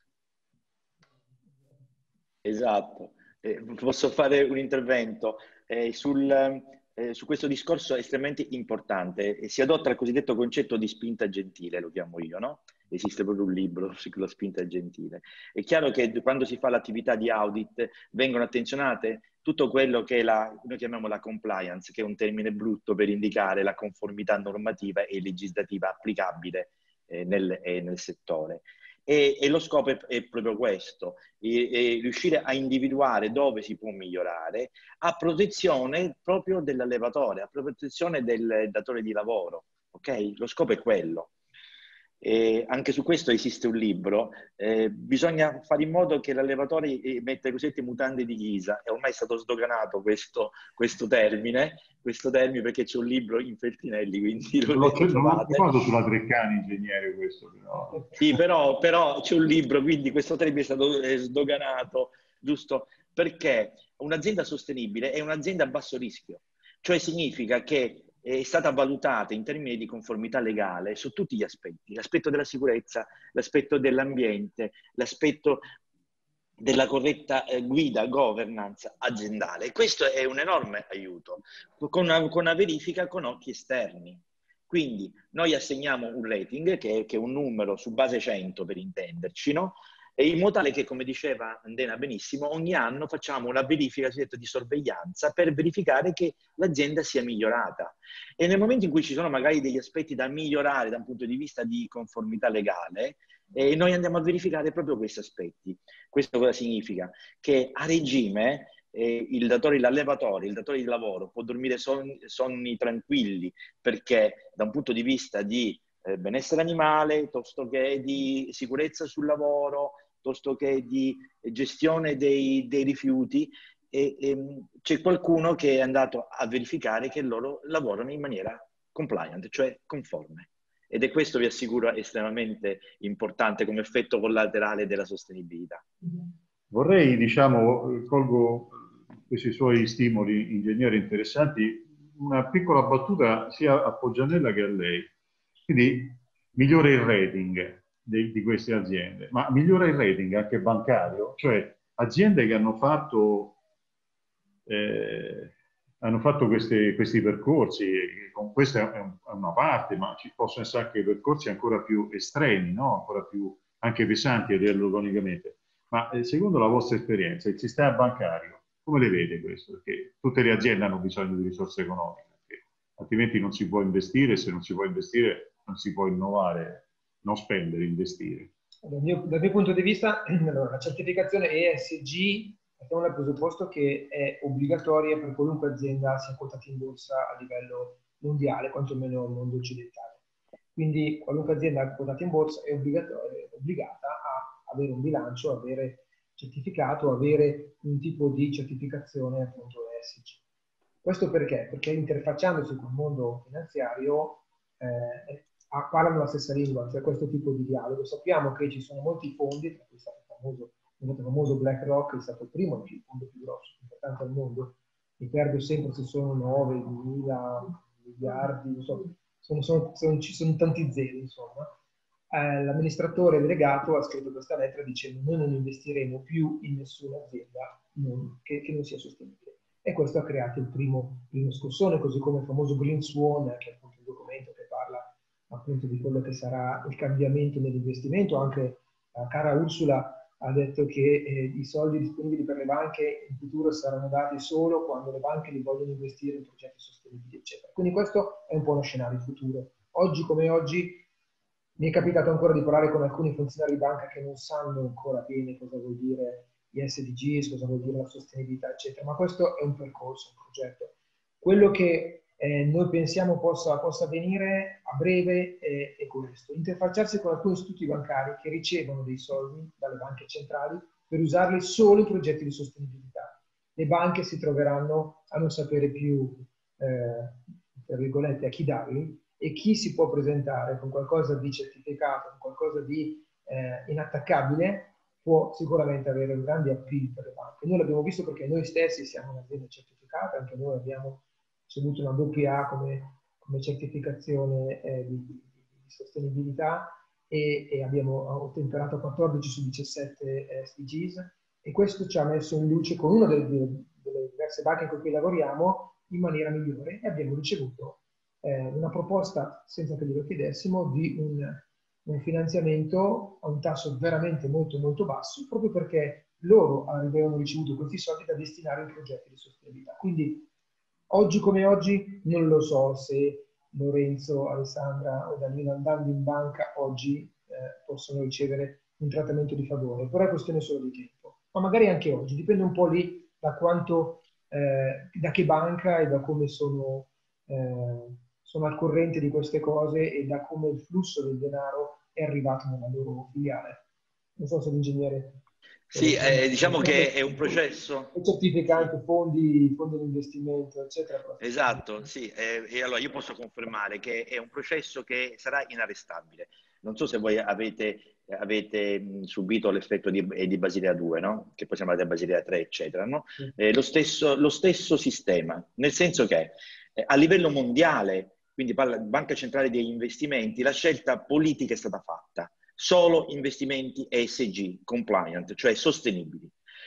Esatto. Eh, posso fare un intervento eh, sul, eh, su questo discorso estremamente importante. Si adotta il cosiddetto concetto di spinta gentile, lo chiamo io, no? Esiste proprio un libro sulla spinta gentile. È chiaro che quando si fa l'attività di audit vengono attenzionate tutto quello che è la, noi chiamiamo la compliance, che è un termine brutto per indicare la conformità normativa e legislativa applicabile eh, nel, eh, nel settore. E, e lo scopo è, è proprio questo, è, è riuscire a individuare dove si può migliorare a protezione proprio dell'allevatore, a protezione del datore di lavoro. Ok? Lo scopo è quello. E anche su questo esiste un libro, eh, bisogna fare in modo che l'allevatore metta i cosiddetti mutande di ghisa, e ormai è stato sdoganato questo, questo termine, questo termine perché c'è un libro in Feltrinelli, quindi lo, lo trovate. Non l'ho sulla Treccani, ingegnere, questo però. Sì, però, però c'è un libro, quindi questo termine è stato sdoganato, giusto? Perché un'azienda sostenibile è un'azienda a basso rischio, cioè significa che è stata valutata in termini di conformità legale su tutti gli aspetti, l'aspetto della sicurezza, l'aspetto dell'ambiente, l'aspetto della corretta eh, guida, governance aziendale. Questo è un enorme aiuto, con una, con una verifica con occhi esterni. Quindi noi assegniamo un rating, che è, che è un numero su base cento per intenderci, no? E in modo tale che, come diceva Andena benissimo, ogni anno facciamo una verifica di sorveglianza per verificare che l'azienda sia migliorata. E nel momento in cui ci sono magari degli aspetti da migliorare da un punto di vista di conformità legale, eh, noi andiamo a verificare proprio questi aspetti. Questo cosa significa? Che a regime eh, il datore, l'allevatore, il datore di lavoro può dormire sonni, sonni tranquilli, perché da un punto di vista di eh, benessere animale, piuttosto che di sicurezza sul lavoro, piuttosto che di gestione dei, dei rifiuti, e, e, c'è qualcuno che è andato a verificare che loro lavorano in maniera compliant, cioè conforme. Ed è questo, vi assicuro, estremamente importante come effetto collaterale della sostenibilità. Vorrei, diciamo, colgo questi suoi stimoli, ingegneri interessanti, una piccola battuta sia a Poggianella che a lei. Quindi migliora il rating di, di queste aziende, ma migliora il rating anche bancario, cioè aziende che hanno fatto, eh, hanno fatto queste, questi percorsi, e con questa è, un, è una parte, ma ci possono essere anche percorsi ancora più estremi, no? Ancora più anche pesanti a dirlo ironicamente. Ma eh, secondo la vostra esperienza, il sistema bancario come le vede questo? Perché tutte le aziende hanno bisogno di risorse economiche, perché altrimenti non si può investire, se non si può investire non si può innovare, non spendere, investire. Dal mio, dal mio punto di vista, allora, la certificazione E S G partiamo dal presupposto che è obbligatoria per qualunque azienda sia quotata in borsa a livello mondiale, quantomeno nel mondo occidentale. Quindi qualunque azienda quotata in borsa è obbligata a avere un bilancio, avere certificato, avere un tipo di certificazione appunto E S G. Questo perché? Perché interfacciandosi con il mondo finanziario eh, parlano la stessa lingua, cioè questo tipo di dialogo. Sappiamo che ci sono molti fondi, tra cui è stato il famoso, il famoso BlackRock, che è stato il primo, il fondo più grosso, più importante al mondo. Mi perdo sempre se sono nove mila miliardi, non so, sono, sono, sono, ci sono tanti zeri, insomma. Eh, l'amministratore delegato ha scritto questa lettera dicendo noi non investiremo più in nessuna azienda non, che, che non sia sostenibile. E questo ha creato il primo, primo scossone, così come il famoso Green Swan, che è appunto un documento che parla appunto di quello che sarà il cambiamento nell'investimento. Anche la cara Ursula ha detto che eh, i soldi disponibili per le banche in futuro saranno dati solo quando le banche li vogliono investire in progetti sostenibili, eccetera. Quindi questo è un po' uno scenario futuro. Oggi come oggi mi è capitato ancora di parlare con alcuni funzionari di banca che non sanno ancora bene cosa vuol dire gli S D Gs, cosa vuol dire la sostenibilità, eccetera. Ma questo è un percorso, un progetto. Quello che eh, noi pensiamo possa, possa avvenire a breve è, è questo: interfacciarsi con alcuni istituti bancari che ricevono dei soldi dalle banche centrali per usarli solo in progetti di sostenibilità. Le banche si troveranno a non sapere più, eh, tra virgolette, a chi darli, e chi si può presentare con qualcosa di certificato, con qualcosa di eh, inattaccabile, può sicuramente avere un grande appeal per le banche. Noi l'abbiamo visto perché noi stessi siamo un'azienda certificata, anche noi abbiamo ricevuto una doppia A come, come certificazione eh, di, di, di sostenibilità e, e abbiamo ottemperato quattordici su diciassette eh, S D Gs, e questo ci ha messo in luce con una delle, delle diverse banche con cui lavoriamo in maniera migliore, e abbiamo ricevuto eh, una proposta, senza che glielo chiedessimo, di un, un finanziamento a un tasso veramente molto molto basso, proprio perché loro avevano ricevuto questi soldi da destinare in progetti di sostenibilità. Quindi oggi come oggi non lo so se Lorenzo, Alessandra o Danilo, andando in banca oggi eh, possono ricevere un trattamento di favore, però è questione solo di tempo. Ma magari anche oggi, dipende un po' lì da quanto, eh, da che banca e da come sono, eh, sono al corrente di queste cose e da come il flusso del denaro è arrivato nella loro filiale. Non so se l'ingegnere... Sì, eh, diciamo che è un processo... certifica anche fondi, fondi di investimento, eccetera. Esatto, sì. Eh, e allora io posso confermare che è un processo che sarà inarrestabile. Non so se voi avete, avete subito l'effetto di, di Basilea due, no? Che poi siamo andati a Basilea tre, eccetera, no? Eh, lo, stesso, lo stesso sistema, nel senso che eh, a livello mondiale, quindi parla Banca Centrale degli Investimenti, la scelta politica è stata fatta. Solo investimenti E S G compliant, cioè sostenibili.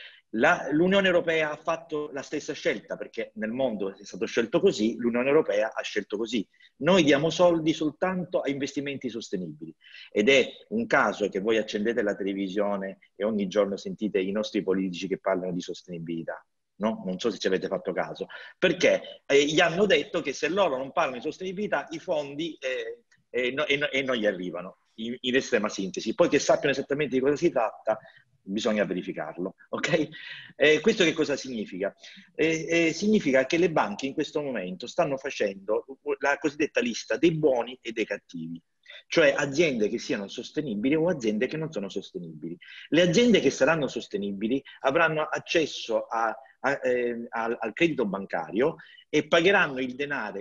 L'Unione Europea ha fatto la stessa scelta, perché nel mondo è stato scelto così, l'Unione Europea ha scelto così. Noi diamo soldi soltanto a investimenti sostenibili, ed è un caso che voi accendete la televisione e ogni giorno sentite i nostri politici che parlano di sostenibilità. No? Non so se ci avete fatto caso, perché eh, gli hanno detto che se loro non parlano di sostenibilità i fondi eh, eh, no, e, no, e non gli arrivano. In, in estrema sintesi, poi che sappiano esattamente di cosa si tratta bisogna verificarlo, ok? Eh, questo che cosa significa? Eh, eh, significa che le banche in questo momento stanno facendo la cosiddetta lista dei buoni e dei cattivi, cioè aziende che siano sostenibili o aziende che non sono sostenibili. Le aziende che saranno sostenibili avranno accesso a, a, eh, al, al credito bancario e pagheranno il denaro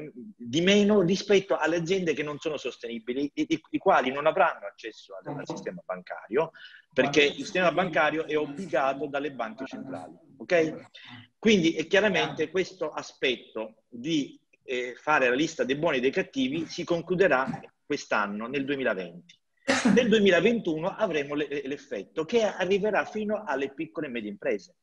di meno rispetto alle aziende che non sono sostenibili, i, i, i quali non avranno accesso al, al sistema bancario, perché il sistema bancario è obbligato dalle banche centrali. Ok? Quindi e chiaramente questo aspetto di eh, fare la lista dei buoni e dei cattivi si concluderà quest'anno, nel duemilaventi. Nel duemilaventuno avremo l'effetto che arriverà fino alle piccole e medie imprese.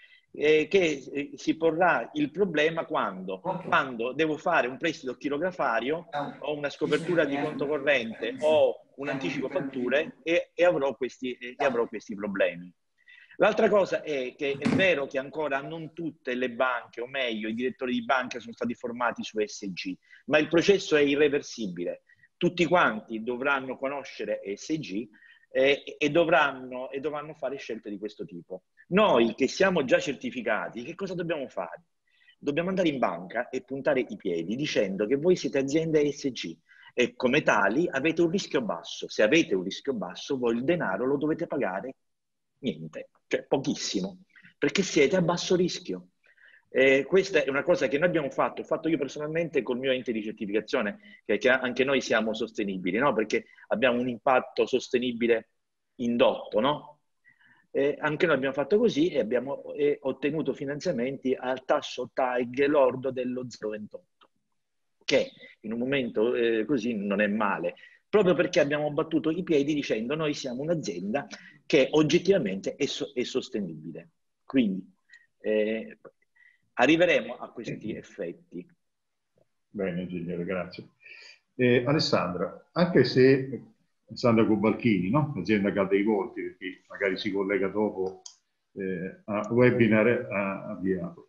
Eh, che eh, si porrà il problema quando, quando devo fare un prestito chirografario o una scopertura di conto corrente o un anticipo fatture e, e, avrò questi, e avrò questi problemi. L'altra cosa è che è vero che ancora non tutte le banche, o meglio, i direttori di banca sono stati formati su E S G, ma il processo è irreversibile. Tutti quanti dovranno conoscere E S G eh, e, dovranno, e dovranno fare scelte di questo tipo. Noi che siamo già certificati, che cosa dobbiamo fare? Dobbiamo andare in banca e puntare i piedi dicendo che voi siete aziende E S G e come tali avete un rischio basso. Se avete un rischio basso, voi il denaro lo dovete pagare niente, cioè pochissimo, perché siete a basso rischio. Eh, questa è una cosa che noi abbiamo fatto, ho fatto io personalmente col mio ente di certificazione, che, che anche noi siamo sostenibili, no? Perché abbiamo un impatto sostenibile indotto, no? Eh, anche noi abbiamo fatto così e abbiamo eh, ottenuto finanziamenti al tasso T A E G lordo dello zero virgola ventotto, che in un momento eh, così non è male, proprio perché abbiamo battuto i piedi dicendo noi siamo un'azienda che oggettivamente è, so- è sostenibile. Quindi eh, arriveremo a questi effetti. Bene, ingegnere, grazie. Eh, Alessandra, anche se Alessandra Cobalchini, no? L'azienda Calda i Volti, per chi magari si collega dopo eh, a webinar ha avviato.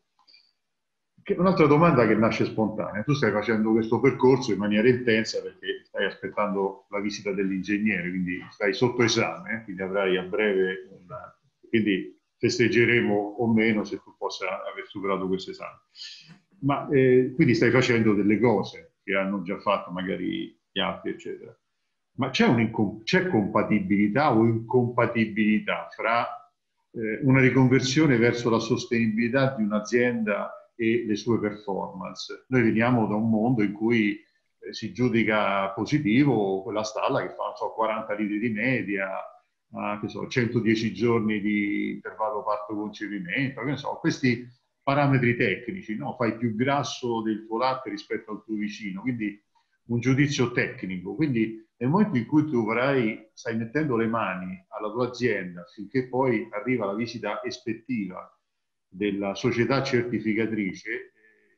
Un'altra domanda che nasce spontanea. Tu stai facendo questo percorso in maniera intensa perché stai aspettando la visita dell'ingegnere, quindi stai sotto esame, quindi avrai a breve una... quindi festeggeremo o meno se tu possa aver superato questo esame. Ma eh, quindi stai facendo delle cose che hanno già fatto magari gli altri, eccetera. Ma c'è c'è compatibilità o incompatibilità fra eh, una riconversione verso la sostenibilità di un'azienda e le sue performance? Noi veniamo da un mondo in cui eh, si giudica positivo quella stalla che fa, non so, quaranta litri di media, ah, che so, centodieci giorni di intervallo parto-concepimento, che so, questi parametri tecnici, no? Fai più grasso del tuo latte rispetto al tuo vicino, quindi un giudizio tecnico. Quindi nel momento in cui tu avrai, stai mettendo le mani alla tua azienda finché poi arriva la visita ispettiva della società certificatrice, eh,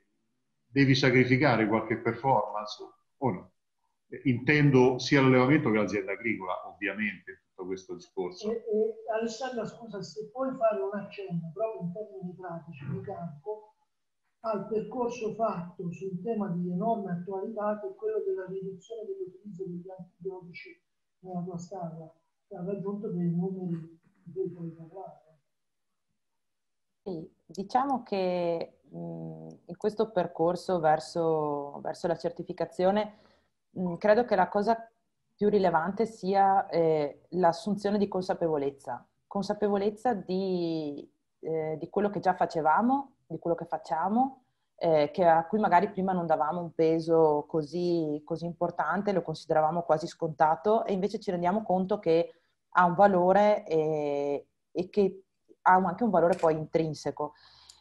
devi sacrificare qualche performance o no? Eh, intendo sia l'allevamento che l'azienda agricola, ovviamente, in tutto questo discorso. E, e, Alessandra, scusa, se puoi fare un accenno proprio in termini pratici di campo al percorso fatto sul tema di enorme attualità, che è quello della riduzione dell'utilizzo degli antibiotici nella tua stalla, che ha raggiunto dei numeri di cui puoi parlare. Sì, diciamo che mh, in questo percorso verso, verso la certificazione mh, credo che la cosa più rilevante sia eh, l'assunzione di consapevolezza, consapevolezza di, eh, di quello che già facevamo, di quello che facciamo, eh, che a cui magari prima non davamo un peso così, così importante, lo consideravamo quasi scontato, e invece ci rendiamo conto che ha un valore e, e che ha anche un valore poi intrinseco.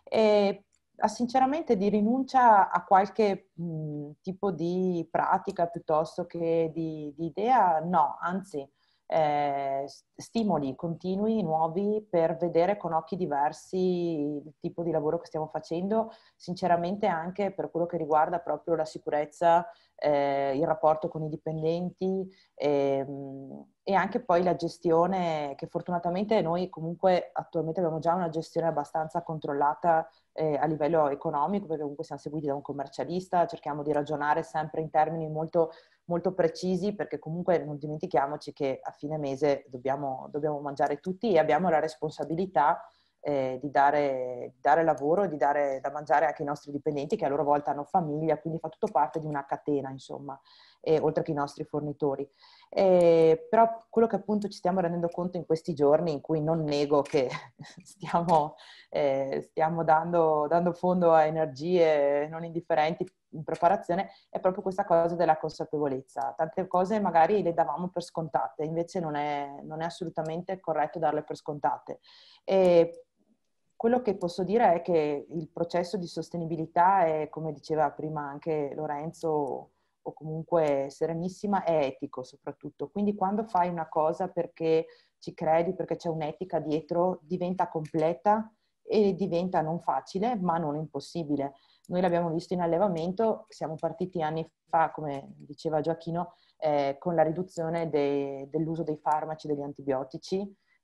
E sinceramente di rinuncia a qualche mh, tipo di pratica piuttosto che di, di idea, no, anzi eh, stimoli continui, nuovi, per vedere con occhi diversi il tipo di lavoro che stiamo facendo, sinceramente anche per quello che riguarda proprio la sicurezza, eh, il rapporto con i dipendenti, e, e anche poi la gestione, che fortunatamente noi comunque attualmente abbiamo già una gestione abbastanza controllata eh, a livello economico, perché comunque siamo seguiti da un commercialista, cerchiamo di ragionare sempre in termini molto, molto precisi, perché comunque non dimentichiamoci che a fine mese dobbiamo, dobbiamo mangiare tutti e abbiamo la responsabilità Eh, di, dare, di dare lavoro e di dare da mangiare anche ai nostri dipendenti, che a loro volta hanno famiglia, quindi fa tutto parte di una catena, insomma, eh, oltre che i nostri fornitori. Eh, però quello che appunto ci stiamo rendendo conto in questi giorni, in cui non nego che stiamo, eh, stiamo dando, dando fondo a energie non indifferenti in preparazione, è proprio questa cosa della consapevolezza. Tante cose magari le davamo per scontate, invece non è, non è assolutamente corretto darle per scontate. E quello che posso dire è che il processo di sostenibilità è, come diceva prima anche Lorenzo, o comunque Serenissima, è etico soprattutto. Quindi quando fai una cosa perché ci credi, perché c'è un'etica dietro, diventa completa e diventa non facile, ma non impossibile. Noi l'abbiamo visto in allevamento, siamo partiti anni fa, come diceva Gioacchino, eh, con la riduzione de- dell'uso dei farmaci, degli antibiotici,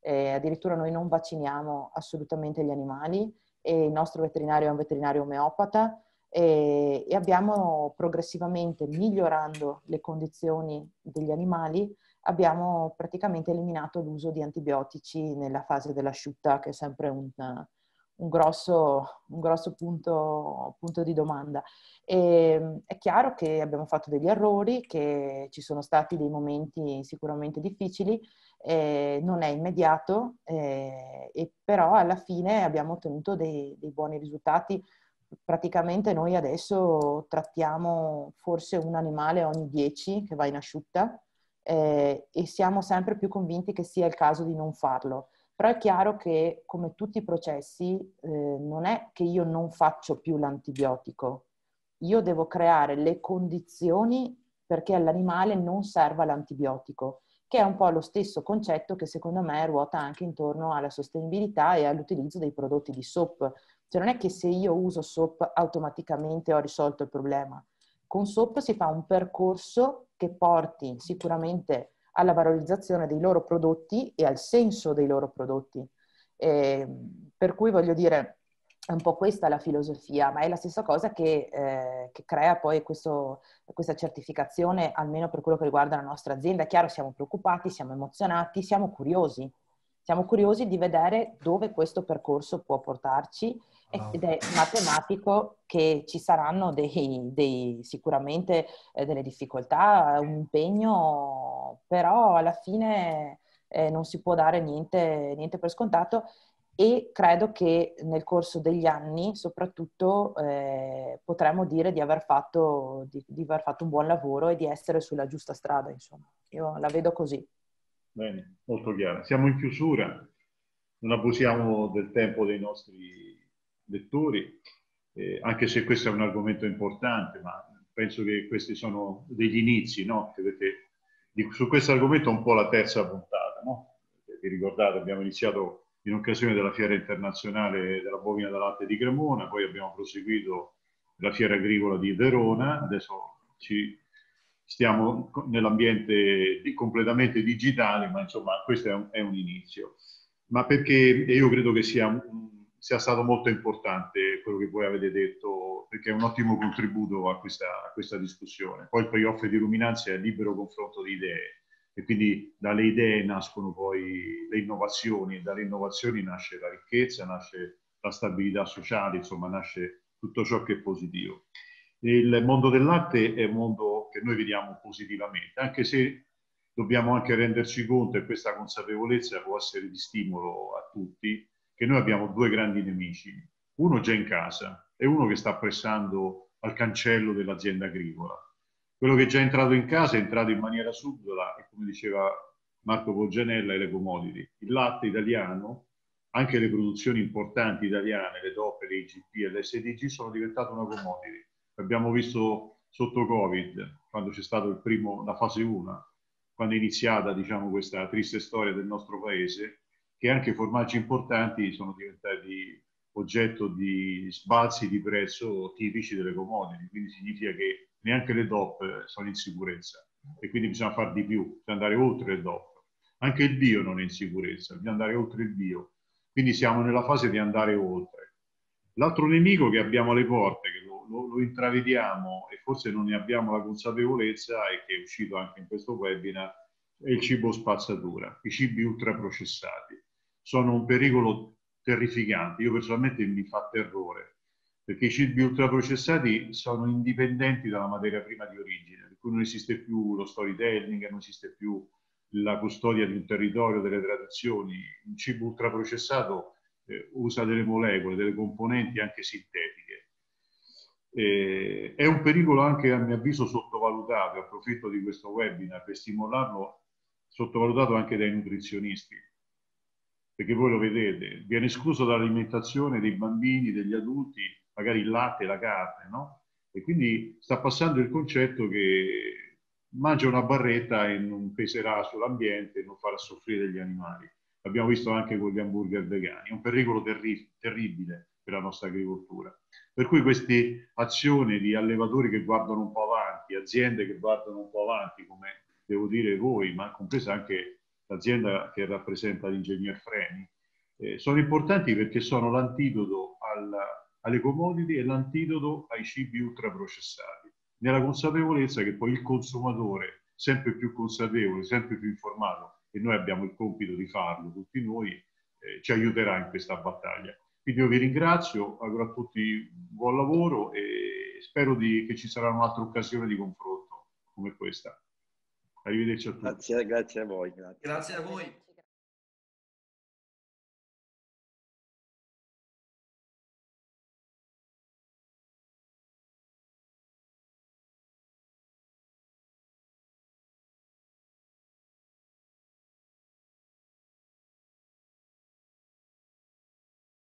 Eh, addirittura noi non vacciniamo assolutamente gli animali e il nostro veterinario è un veterinario omeopata e, e abbiamo progressivamente, migliorando le condizioni degli animali, abbiamo praticamente eliminato l'uso di antibiotici nella fase dell'asciutta, che è sempre un, un grosso, un grosso punto, punto di domanda. E, è chiaro che abbiamo fatto degli errori, che ci sono stati dei momenti sicuramente difficili, eh, non è immediato, eh, e però alla fine abbiamo ottenuto dei, dei buoni risultati. Praticamente noi adesso trattiamo forse un animale ogni dieci che va in asciutta, eh, e siamo sempre più convinti che sia il caso di non farlo. Però è chiaro che, come tutti i processi, eh, non è che io non faccio più l'antibiotico. Io devo creare le condizioni perché all'animale non serva l'antibiotico, che è un po' lo stesso concetto che secondo me ruota anche intorno alla sostenibilità e all'utilizzo dei prodotti di S O P. Cioè non è che se io uso S O P automaticamente ho risolto il problema. Con S O P si fa un percorso che porti sicuramente alla valorizzazione dei loro prodotti e al senso dei loro prodotti. Eh, per cui voglio dire, è un po' questa la filosofia, ma è la stessa cosa che, eh, che crea poi questo, questa certificazione, almeno per quello che riguarda la nostra azienda. È chiaro, siamo preoccupati, siamo emozionati, siamo curiosi. Siamo curiosi di vedere dove questo percorso può portarci, ed è matematico che ci saranno dei, dei, sicuramente eh, delle difficoltà, un impegno, però alla fine eh, non si può dare niente, niente per scontato. E credo che nel corso degli anni, soprattutto, eh, potremmo dire di aver, fatto, di, di aver fatto un buon lavoro e di essere sulla giusta strada, insomma. Io la vedo così. Bene, molto chiaro. Siamo in chiusura, non abusiamo del tempo dei nostri lettori, eh, anche se questo è un argomento importante, ma penso che questi sono degli inizi, no? Perché di, su questo argomento è un po' la terza puntata, no? Vi ricordate, abbiamo iniziato in occasione della Fiera Internazionale della Bovina da Latte di Cremona, poi abbiamo proseguito la Fiera Agricola di Verona, adesso ci stiamo nell'ambiente completamente digitale, ma insomma questo è un, è un inizio. Ma perché io credo che sia, un, sia stato molto importante quello che voi avete detto, perché è un ottimo contributo a questa, a questa discussione. Poi il payoff di Ruminanza è libero confronto di idee, e quindi dalle idee nascono poi le innovazioni, e dalle innovazioni nasce la ricchezza, nasce la stabilità sociale, insomma nasce tutto ciò che è positivo. Il mondo del latte è un mondo che noi vediamo positivamente, anche se dobbiamo anche renderci conto, e questa consapevolezza può essere di stimolo a tutti, che noi abbiamo due grandi nemici, uno già in casa e uno che sta pressando al cancello dell'azienda agricola. Quello che è già entrato in casa è entrato in maniera subdola, e come diceva Marco Poggianella, è le commodity. Il latte italiano, anche le produzioni importanti italiane, le D O P, le I G P e le S D G, sono diventate una commodity. Abbiamo visto sotto Covid, quando c'è stato il primo, la fase uno, quando è iniziata, diciamo, questa triste storia del nostro paese, che anche formaggi importanti sono diventati oggetto di sbalzi di prezzo tipici delle commodity. Quindi significa che neanche le D O P sono in sicurezza, e quindi bisogna fare di più, bisogna andare oltre le D O P. Anche il bio non è in sicurezza, bisogna andare oltre il bio. Quindi siamo nella fase di andare oltre. L'altro nemico che abbiamo alle porte, che lo, lo, lo intravediamo e forse non ne abbiamo la consapevolezza, e che è uscito anche in questo webinar, è il cibo spazzatura. I cibi ultraprocessati sono un pericolo terrificante. Io personalmente mi fa terrore, perché i cibi ultraprocessati sono indipendenti dalla materia prima di origine, per cui non esiste più lo storytelling, non esiste più la custodia di un territorio, delle tradizioni. Un cibo ultraprocessato eh, usa delle molecole, delle componenti anche sintetiche. Eh, è un pericolo anche, a mio avviso, sottovalutato, e approfitto di questo webinar per stimolarlo, sottovalutato anche dai nutrizionisti, perché voi lo vedete, viene escluso dall'alimentazione dei bambini, degli adulti, magari il latte, la carne, no? E quindi sta passando il concetto che mangia una barretta e non peserà sull'ambiente e non farà soffrire gli animali. L'abbiamo visto anche con gli hamburger vegani. È un pericolo terri terribile per la nostra agricoltura. Per cui queste azioni di allevatori che guardano un po' avanti, aziende che guardano un po' avanti, come devo dire voi, ma compresa anche l'azienda che rappresenta l'ingegner Freni, eh, sono importanti perché sono l'antidoto alle commodity e l'antidoto ai cibi ultraprocessati, nella consapevolezza che poi il consumatore, sempre più consapevole, sempre più informato, e noi abbiamo il compito di farlo, tutti noi, eh, ci aiuterà in questa battaglia. Quindi io vi ringrazio, auguro a tutti buon lavoro e spero di, che ci sarà un'altra occasione di confronto come questa. Arrivederci a tutti. Grazie, grazie a voi. Grazie, grazie a voi.